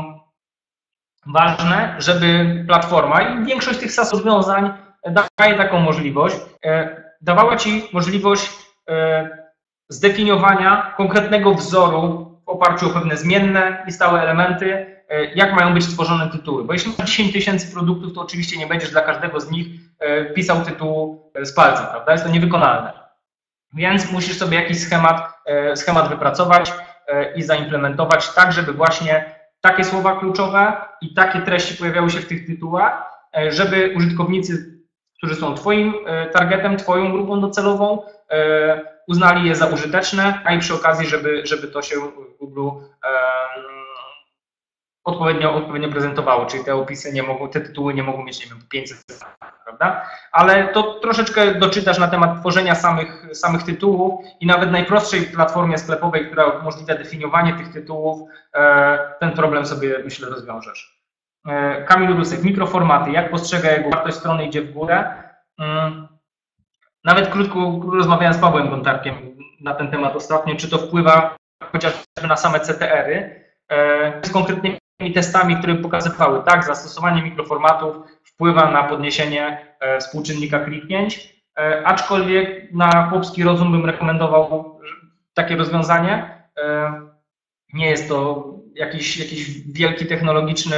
Ważne, żeby platforma i większość tych SaaS rozwiązań daje taką możliwość, dawała Ci możliwość zdefiniowania konkretnego wzoru w oparciu o pewne zmienne i stałe elementy, jak mają być stworzone tytuły. Bo jeśli masz 10 tysięcy produktów, to oczywiście nie będziesz dla każdego z nich pisał tytułu z palca, prawda? Jest to niewykonalne. Więc musisz sobie jakiś schemat wypracować i zaimplementować tak, żeby właśnie takie słowa kluczowe i takie treści pojawiały się w tych tytułach, żeby użytkownicy, którzy są Twoim targetem, Twoją grupą docelową, uznali je za użyteczne, a i przy okazji, żeby to się w Google odpowiednio prezentowało, czyli te opisy nie mogą, te tytuły nie mogą mieć, nie wiem, 500 stron, prawda? Ale to troszeczkę doczytasz na temat tworzenia samych tytułów i nawet najprostszej platformie sklepowej, która umożliwia definiowanie tych tytułów, ten problem sobie, myślę, rozwiążesz. Kamil Rusek, mikroformaty, jak postrzega jego wartość strony idzie w górę? Nawet krótko rozmawiałem z Pawłem Gontarkiem na ten temat ostatnio, czy to wpływa chociażby na same CTR-y, z konkretnymi testami, które pokazywały, tak, zastosowanie mikroformatów wpływa na podniesienie współczynnika kliknięć, aczkolwiek na chłopski rozum bym rekomendował takie rozwiązanie. Nie jest to jakiś wielki technologiczny,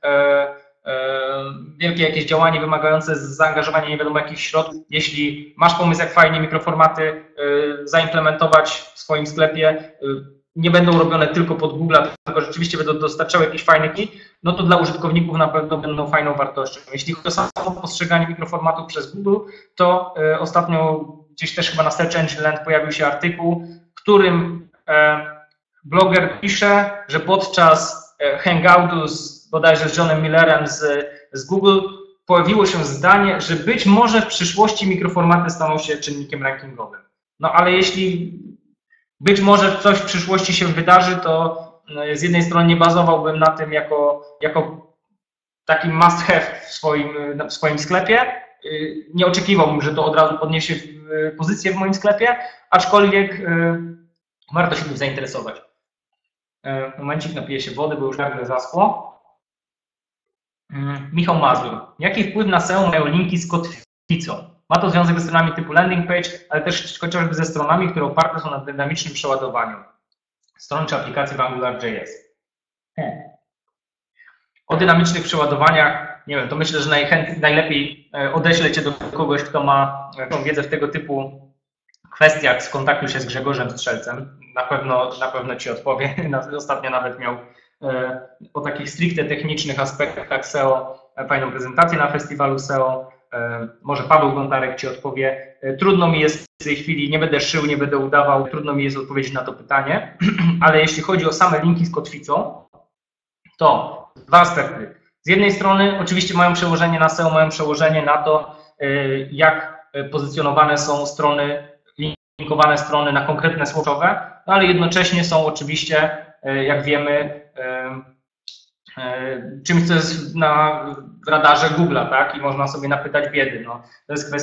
wielkie jakieś działanie wymagające zaangażowania nie wiadomo jakich środków. Jeśli masz pomysł, jak fajnie mikroformaty zaimplementować w swoim sklepie, nie będą robione tylko pod Google, tylko rzeczywiście będą dostarczały jakiś fajny kit, no to dla użytkowników na pewno będą fajną wartością. Jeśli chodzi o samo postrzeganie mikroformatów przez Google, to ostatnio gdzieś też chyba na Search Engine Land pojawił się artykuł, w którym bloger pisze, że podczas hangoutu bodajże z Johnem Millerem z Google pojawiło się zdanie, że być może w przyszłości mikroformaty staną się czynnikiem rankingowym. No ale jeśli być może coś w przyszłości się wydarzy, to z jednej strony nie bazowałbym na tym jako taki must have w swoim sklepie. Nie oczekiwałbym, że to od razu podniesie pozycję w moim sklepie, aczkolwiek warto się tym zainteresować. Momencik, napiję się wody, bo już nagle zaschło. Michał Mazur. Jaki wpływ na SEO mają linki z kotwicą? Ma to związek ze stronami typu landing page, ale też chociażby ze stronami, które oparte są na dynamicznym przeładowaniu stron czy aplikacji w AngularJS. O dynamicznych przeładowaniach, nie wiem, to myślę, że najlepiej odeślę Cię do kogoś, kto ma tą wiedzę w tego typu kwestiach. Skontaktuj się z Grzegorzem Strzelcem, na pewno Ci odpowie. Ostatnio nawet miał o takich stricte technicznych aspektach SEO fajną prezentację na festiwalu SEO. Może Paweł Gontarek Ci odpowie. Trudno mi jest w tej chwili, nie będę szył, nie będę udawał, trudno mi jest odpowiedzieć na to pytanie, ale jeśli chodzi o same linki z kotwicą, to dwa aspekty. Z jednej strony oczywiście mają przełożenie na SEO, mają przełożenie na to, jak pozycjonowane są strony, linkowane strony na konkretne słowowe, no ale jednocześnie są oczywiście, jak wiemy, czymś, co jest w radarze Google'a, tak? I można sobie napytać biedy. No, to jest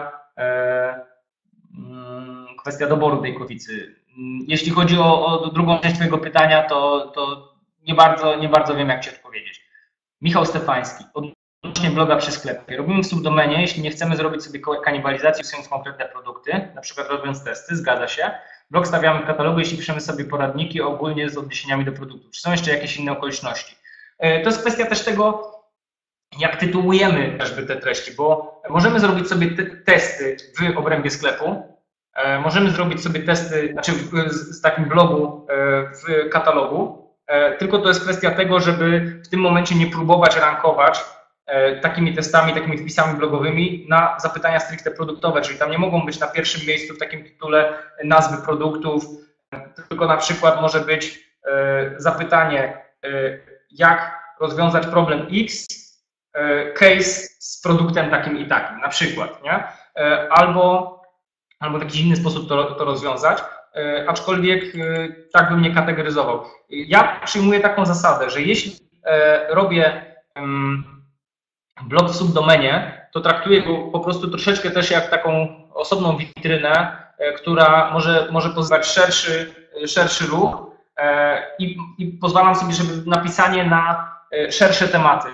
kwestia doboru tej kotwicy. Jeśli chodzi o drugą część Twojego pytania, to nie bardzo wiem, jak Ci odpowiedzieć. Michał Stefański. Odnośnie bloga przy sklepie. Robimy w subdomenie, jeśli nie chcemy zrobić sobie kanibalizacji, wpisując konkretne produkty, na przykład robiąc testy, zgadza się. Blog stawiamy w katalogu, jeśli piszemy sobie poradniki ogólnie z odniesieniami do produktów. Czy są jeszcze jakieś inne okoliczności? To jest kwestia też tego, jak tytułujemy chociażby te treści, bo możemy zrobić sobie testy w obrębie sklepu, możemy zrobić sobie testy, znaczy z takim blogu w katalogu, tylko to jest kwestia tego, żeby w tym momencie nie próbować rankować takimi testami, takimi wpisami blogowymi na zapytania stricte produktowe, czyli tam nie mogą być na pierwszym miejscu w takim tytule nazwy produktów, tylko na przykład może być zapytanie, jak rozwiązać problem X, case z produktem takim i takim, na przykład, nie? Albo w jakiś inny sposób to rozwiązać, aczkolwiek tak bym nie kategoryzował. Ja przyjmuję taką zasadę, że jeśli robię blog w subdomenie, to traktuję go po prostu troszeczkę też jak taką osobną witrynę, która może pozyskać szerszy ruch i pozwalam sobie, żeby napisanie na szersze tematy.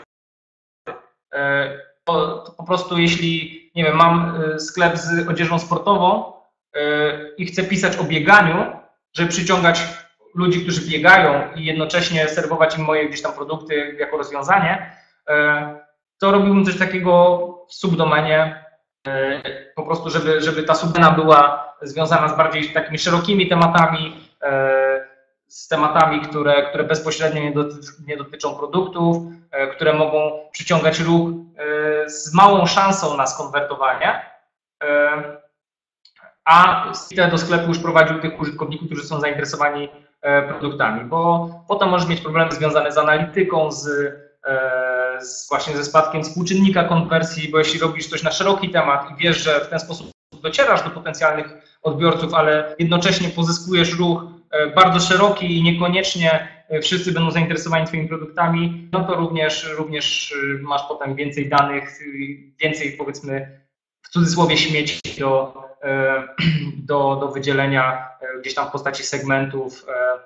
Po prostu jeśli, nie wiem, mam sklep z odzieżą sportową i chcę pisać o bieganiu, żeby przyciągać ludzi, którzy biegają i jednocześnie serwować im moje gdzieś tam produkty jako rozwiązanie, to robiłbym coś takiego w subdomenie, po prostu, żeby ta subdomena była związana z bardziej takimi szerokimi tematami, z tematami, które bezpośrednio nie dotyczą produktów, które mogą przyciągać ruch z małą szansą na skonwertowanie, a do sklepu już prowadził tych użytkowników, którzy są zainteresowani produktami, bo potem możesz mieć problemy związane z analityką, właśnie ze spadkiem współczynnika konwersji, bo jeśli robisz coś na szeroki temat i wiesz, że w ten sposób docierasz do potencjalnych odbiorców, ale jednocześnie pozyskujesz ruch bardzo szeroki i niekoniecznie wszyscy będą zainteresowani Twoimi produktami, no to również masz potem więcej danych, więcej, powiedzmy, w cudzysłowie śmieci do wydzielenia gdzieś tam w postaci segmentów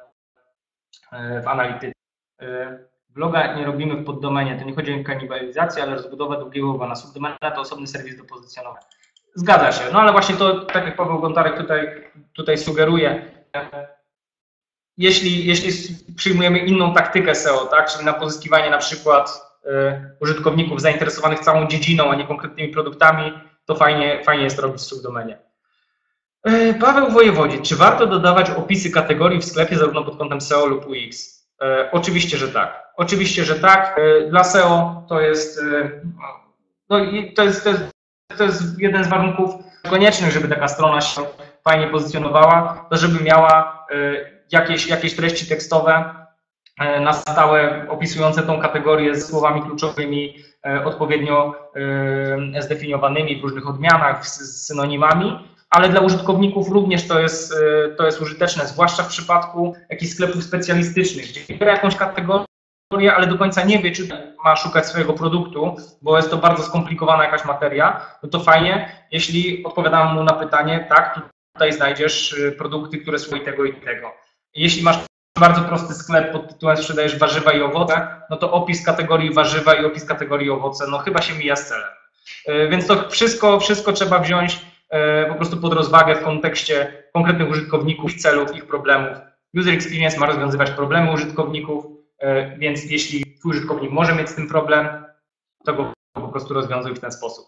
w analityce. Bloga nie robimy w poddomenie, to nie chodzi o kanibalizację, ale rozbudowę drugiego łowa na subdomena to osobny serwis do pozycjonowania. Zgadza się, no ale właśnie to, tak jak Paweł Gontarek tutaj sugeruje, jeśli przyjmujemy inną taktykę SEO, tak, czyli na pozyskiwanie na przykład użytkowników zainteresowanych całą dziedziną, a nie konkretnymi produktami, to fajnie jest robić w subdomenie. Paweł Wojewodzic, czy warto dodawać opisy kategorii w sklepie zarówno pod kątem SEO lub UX? Oczywiście, że tak. Oczywiście, że tak. Dla SEO to jest, no, to jest jeden z warunków koniecznych, żeby taka strona się fajnie pozycjonowała, to żeby miała jakieś treści tekstowe na stałe opisujące tą kategorię z słowami kluczowymi odpowiednio zdefiniowanymi w różnych odmianach, z synonimami, ale dla użytkowników również to jest użyteczne, zwłaszcza w przypadku jakichś sklepów specjalistycznych, gdzie wybiera jakąś kategorię, ale do końca nie wie, czy ma szukać swojego produktu, bo jest to bardzo skomplikowana jakaś materia, no to fajnie, jeśli odpowiadamy mu na pytanie, tak, tutaj znajdziesz produkty, które są i tego i tego. Jeśli masz bardzo prosty sklep pod tytułem sprzedajesz warzywa i owoce, no to opis kategorii warzywa i opis kategorii owoce, no chyba się mija z celem. Więc to wszystko trzeba wziąć po prostu pod rozwagę w kontekście konkretnych użytkowników, ich celów, ich problemów. User experience ma rozwiązywać problemy użytkowników, więc jeśli twój użytkownik może mieć z tym problem, to go po prostu rozwiązuj w ten sposób.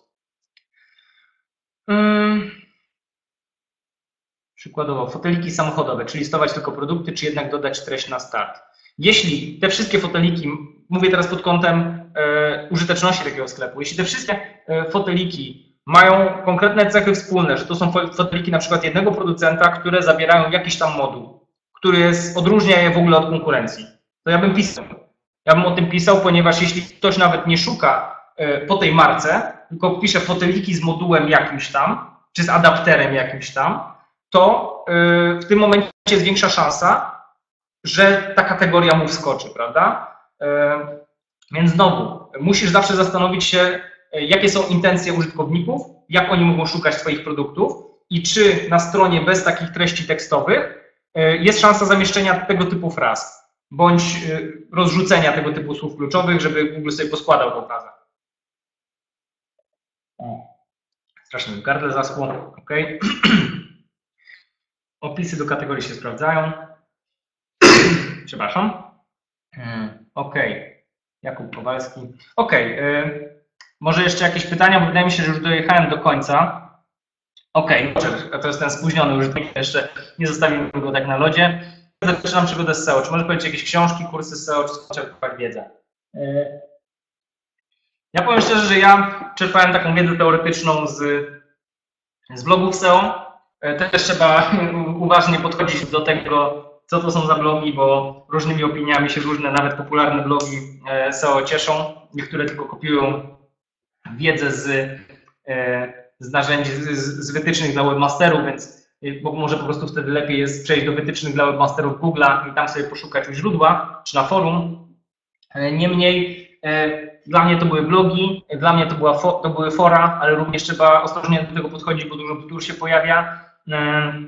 Przykładowo foteliki samochodowe, czy listować tylko produkty, czy jednak dodać treść na start. Jeśli te wszystkie foteliki, mówię teraz pod kątem użyteczności takiego sklepu, jeśli te wszystkie foteliki mają konkretne cechy wspólne, że to są foteliki na przykład jednego producenta, które zawierają jakiś tam moduł, który odróżnia je w ogóle od konkurencji, to ja bym pisał. Ja bym o tym pisał, ponieważ jeśli ktoś nawet nie szuka po tej marce, tylko pisze foteliki z modułem jakimś tam, czy z adapterem jakimś tam, to w tym momencie jest większa szansa, że ta kategoria mu wskoczy, prawda? Więc znowu, musisz zawsze zastanowić się, jakie są intencje użytkowników, jak oni mogą szukać swoich produktów i czy na stronie bez takich treści tekstowych jest szansa zamieszczenia tego typu fraz, bądź rozrzucenia tego typu słów kluczowych, żeby Google sobie poskładał tą frazę. Strasznie mi gardle zaschło, ok. Opisy do kategorii się sprawdzają. Przepraszam. Ok. Jakub Kowalski. Ok. Może jeszcze jakieś pytania, bo wydaje mi się, że już dojechałem do końca. Ok, to jest ten spóźniony użytkownik, jeszcze nie zostawimy go tak na lodzie. Zaczynam przygodę z SEO. Czy może powiedzieć jakieś książki, kursy SEO, czy czerpać wiedzę? Ja powiem szczerze, że ja czerpałem taką wiedzę teoretyczną z blogów SEO. Też trzeba uważnie podchodzić do tego, co to są za blogi, bo różnymi opiniami się różne, nawet popularne blogi SEO cieszą. Niektóre tylko kopiują wiedzę z narzędzi, z wytycznych dla webmasterów, więc bo może po prostu wtedy lepiej jest przejść do wytycznych dla webmasterów Google'a i tam sobie poszukać u źródła, czy na forum. Niemniej dla mnie to były blogi, dla mnie to były fora, ale również trzeba ostrożnie do tego podchodzić, bo dużo bzdur się pojawia.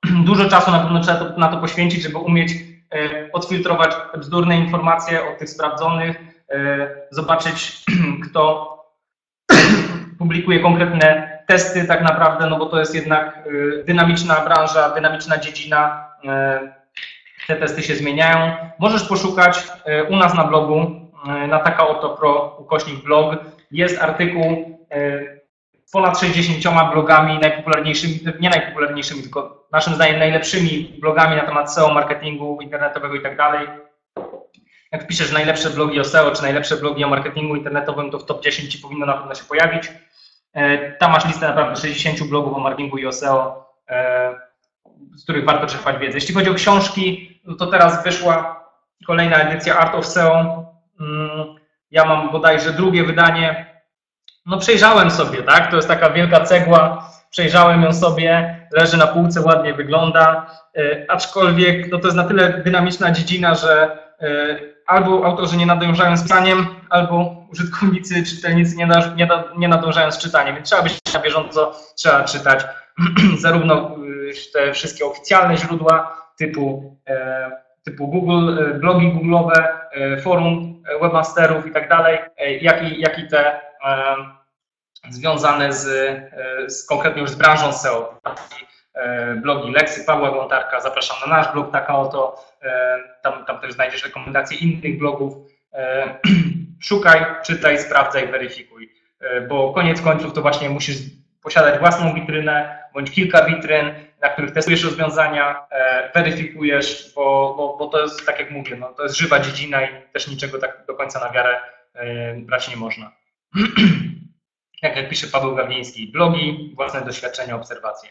dużo czasu na pewno trzeba na to poświęcić, żeby umieć odfiltrować bzdurne informacje od tych sprawdzonych, zobaczyć, kto publikuje konkretne testy tak naprawdę, no bo to jest jednak dynamiczna branża, dynamiczna dziedzina, te testy się zmieniają. Możesz poszukać u nas na blogu, na taka-oto.pro/blog, jest artykuł z ponad 60 blogami najpopularniejszymi, nie najpopularniejszymi, tylko naszym zdaniem najlepszymi blogami na temat SEO, marketingu internetowego i tak dalej. Jak wpiszesz najlepsze blogi o SEO czy najlepsze blogi o marketingu internetowym, to w top 10 ci powinno na pewno się pojawić. Tam masz listę naprawdę 60 blogów o marketingu i o SEO, z których warto czerpać wiedzę. Jeśli chodzi o książki, no to teraz wyszła kolejna edycja Art of SEO. Ja mam bodajże drugie wydanie. No przejrzałem sobie, tak? To jest taka wielka cegła. Przejrzałem ją sobie, leży na półce, ładnie wygląda. Aczkolwiek no to jest na tyle dynamiczna dziedzina, że albo autorzy nie nadążają z pisaniem, albo użytkownicy, czytelnicy nie nadążają z czytaniem. Więc trzeba być na bieżąco, trzeba czytać zarówno te wszystkie oficjalne źródła typu Google, blogi google'owe, forum webmasterów i tak dalej, jak i te związane konkretnie już z branżą SEO. Blogi Leksy, Pawła Wątarka, zapraszam na nasz blog Taka Oto, tam też znajdziesz rekomendacje innych blogów. Szukaj, czytaj, sprawdzaj, weryfikuj, bo koniec końców to właśnie musisz posiadać własną witrynę, bądź kilka witryn, na których testujesz rozwiązania, weryfikujesz, bo to jest, tak jak mówię, no, to jest żywa dziedzina i też niczego tak do końca na wiarę brać nie można. Jak pisze Paweł Gawliński, blogi, własne doświadczenia, obserwacje.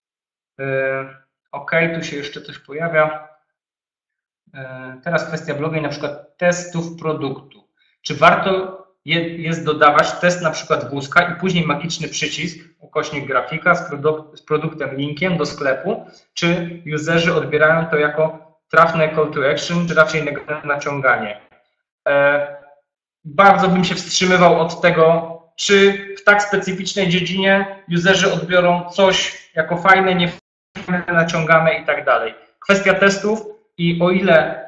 Ok, tu się jeszcze coś pojawia. Teraz kwestia bloga i na przykład testów produktu. Czy warto jest dodawać test na przykład wózka i później magiczny przycisk, ukośnik grafika z produktem, linkiem do sklepu, czy userzy odbierają to jako trafne call to action, czy raczej negatywne naciąganie? Bardzo bym się wstrzymywał od tego, czy w tak specyficznej dziedzinie userzy odbiorą coś jako fajne, niefajne, naciągane i tak dalej. Kwestia testów i o ile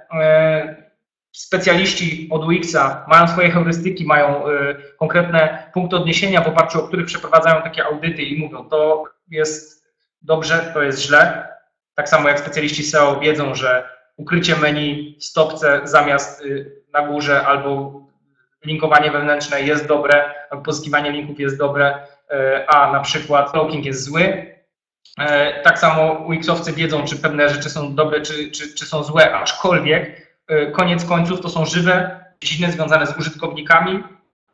specjaliści od UX-a mają swoje heurystyki, mają konkretne punkty odniesienia, w oparciu o których przeprowadzają takie audyty i mówią, to jest dobrze, to jest źle. Tak samo jak specjaliści SEO wiedzą, że ukrycie menu w stopce zamiast na górze albo linkowanie wewnętrzne jest dobre, albo pozyskiwanie linków jest dobre, a na przykład blocking jest zły. Tak samo UX-owcy wiedzą, czy pewne rzeczy są dobre, czy są złe, aczkolwiek koniec końców to są żywe dziedziny związane z użytkownikami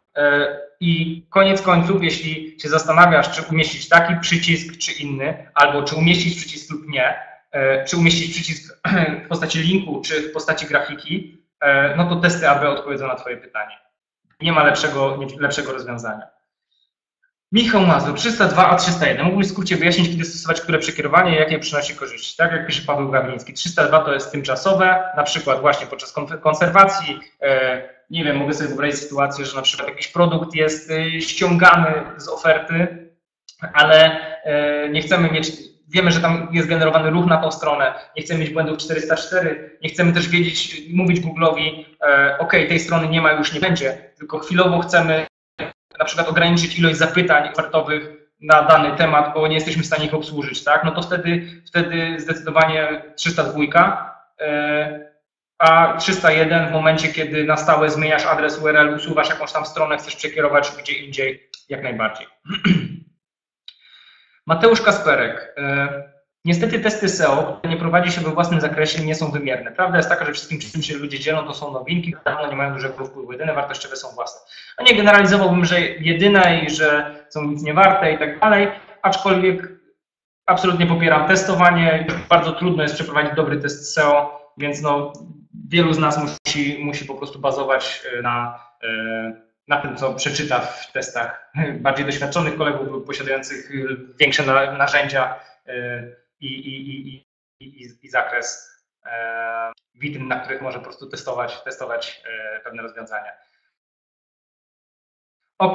i koniec końców, jeśli się zastanawiasz, czy umieścić taki przycisk, czy inny, albo czy umieścić przycisk lub nie, czy umieścić przycisk w postaci linku, czy w postaci grafiki, no to testy AB odpowiedzą na Twoje pytanie. Nie ma lepszego rozwiązania. Michał Mazur, 302 a 301. Mógłbyś w skrócie wyjaśnić, kiedy stosować które przekierowanie i jakie przynosi korzyści? Tak jak pisze Paweł Gawliński. 302 to jest tymczasowe, na przykład właśnie podczas konserwacji. Nie wiem, mogę sobie wyobrazić sytuację, że na przykład jakiś produkt jest ściągany z oferty, ale nie chcemy mieć, wiemy, że tam jest generowany ruch na tą stronę, nie chcemy mieć błędów 404, nie chcemy też mówić Google'owi, OK, tej strony nie ma, już nie będzie, tylko chwilowo chcemy na przykład ograniczyć ilość zapytań ofertowych na dany temat, bo nie jesteśmy w stanie ich obsłużyć, tak? No to wtedy zdecydowanie 302, a 301 w momencie, kiedy na stałe zmieniasz adres URL, usuwasz jakąś tam stronę, chcesz przekierować gdzie indziej, jak najbardziej. Mateusz Kasperek. Niestety testy SEO, które nie prowadzi się we własnym zakresie, nie są wymierne. Prawda jest taka, że wszystkim, czym się ludzie dzielą, to są nowinki, które dawno nie mają dużego wpływu. Jedyne wartościowe są własne. No nie generalizowałbym, że jedyne i że są nic nie warte i tak dalej, aczkolwiek absolutnie popieram testowanie. Bardzo trudno jest przeprowadzić dobry test SEO, więc no, wielu z nas musi po prostu bazować na tym, co przeczyta w testach bardziej doświadczonych kolegów lub posiadających większe narzędzia i zakres witryn, na których może po prostu testować pewne rozwiązania. OK.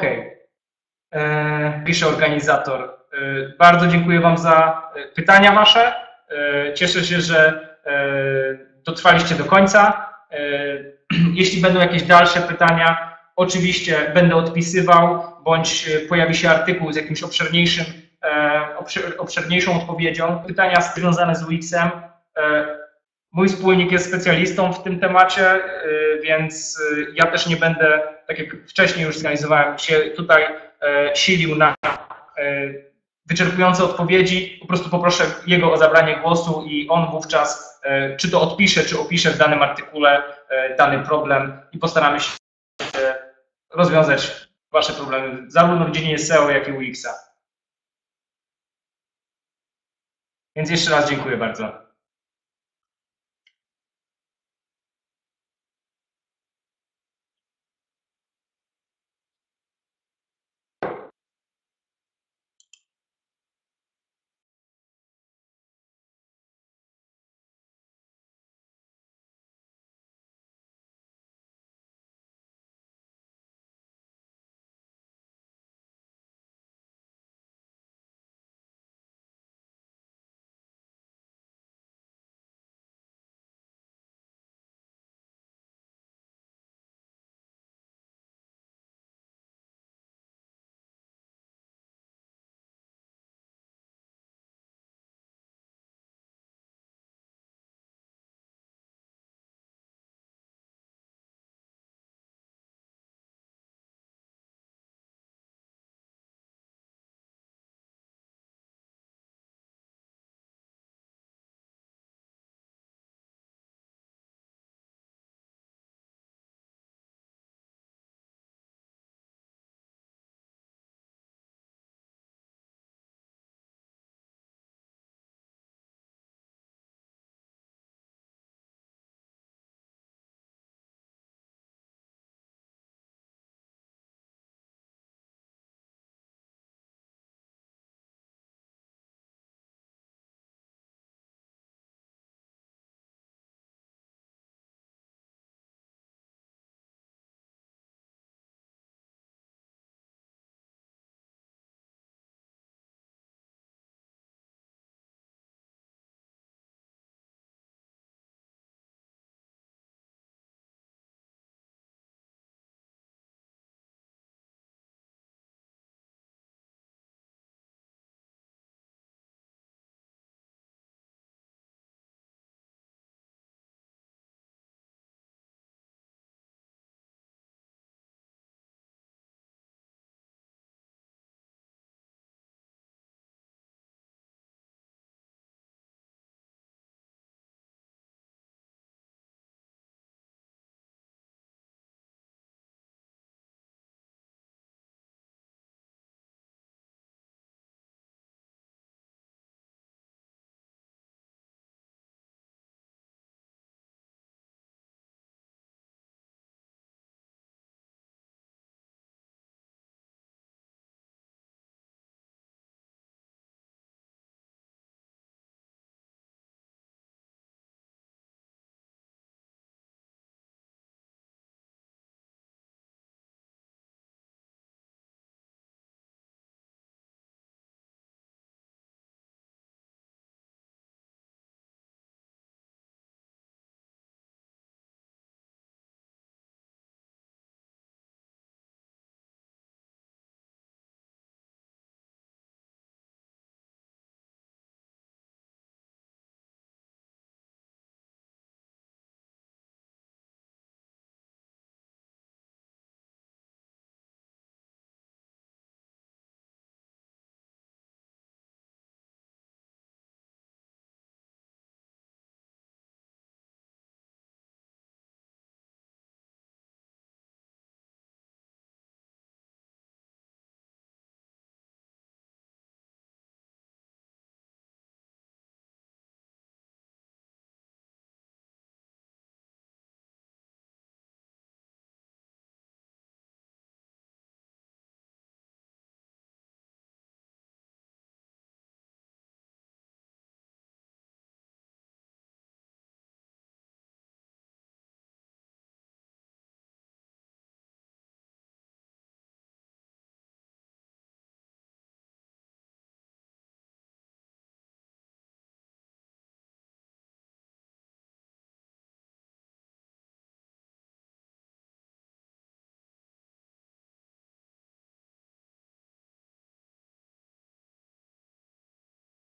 Pisze organizator. Bardzo dziękuję Wam za pytania Wasze. Cieszę się, że dotrwaliście do końca. Jeśli będą jakieś dalsze pytania, oczywiście będę odpisywał, bądź pojawi się artykuł z jakimś obszerniejszą odpowiedzią. Pytania związane z UX-em. Mój wspólnik jest specjalistą w tym temacie, więc ja też nie będę, tak jak wcześniej już zorganizowałem, się tutaj silił na wyczerpujące odpowiedzi. Po prostu poproszę jego o zabranie głosu i on wówczas czy to odpisze, czy opisze w danym artykule dany problem i postaramy się rozwiązać Wasze problemy zarówno w dziedzinie SEO, jak i UX-a. Więc jeszcze raz dziękuję bardzo.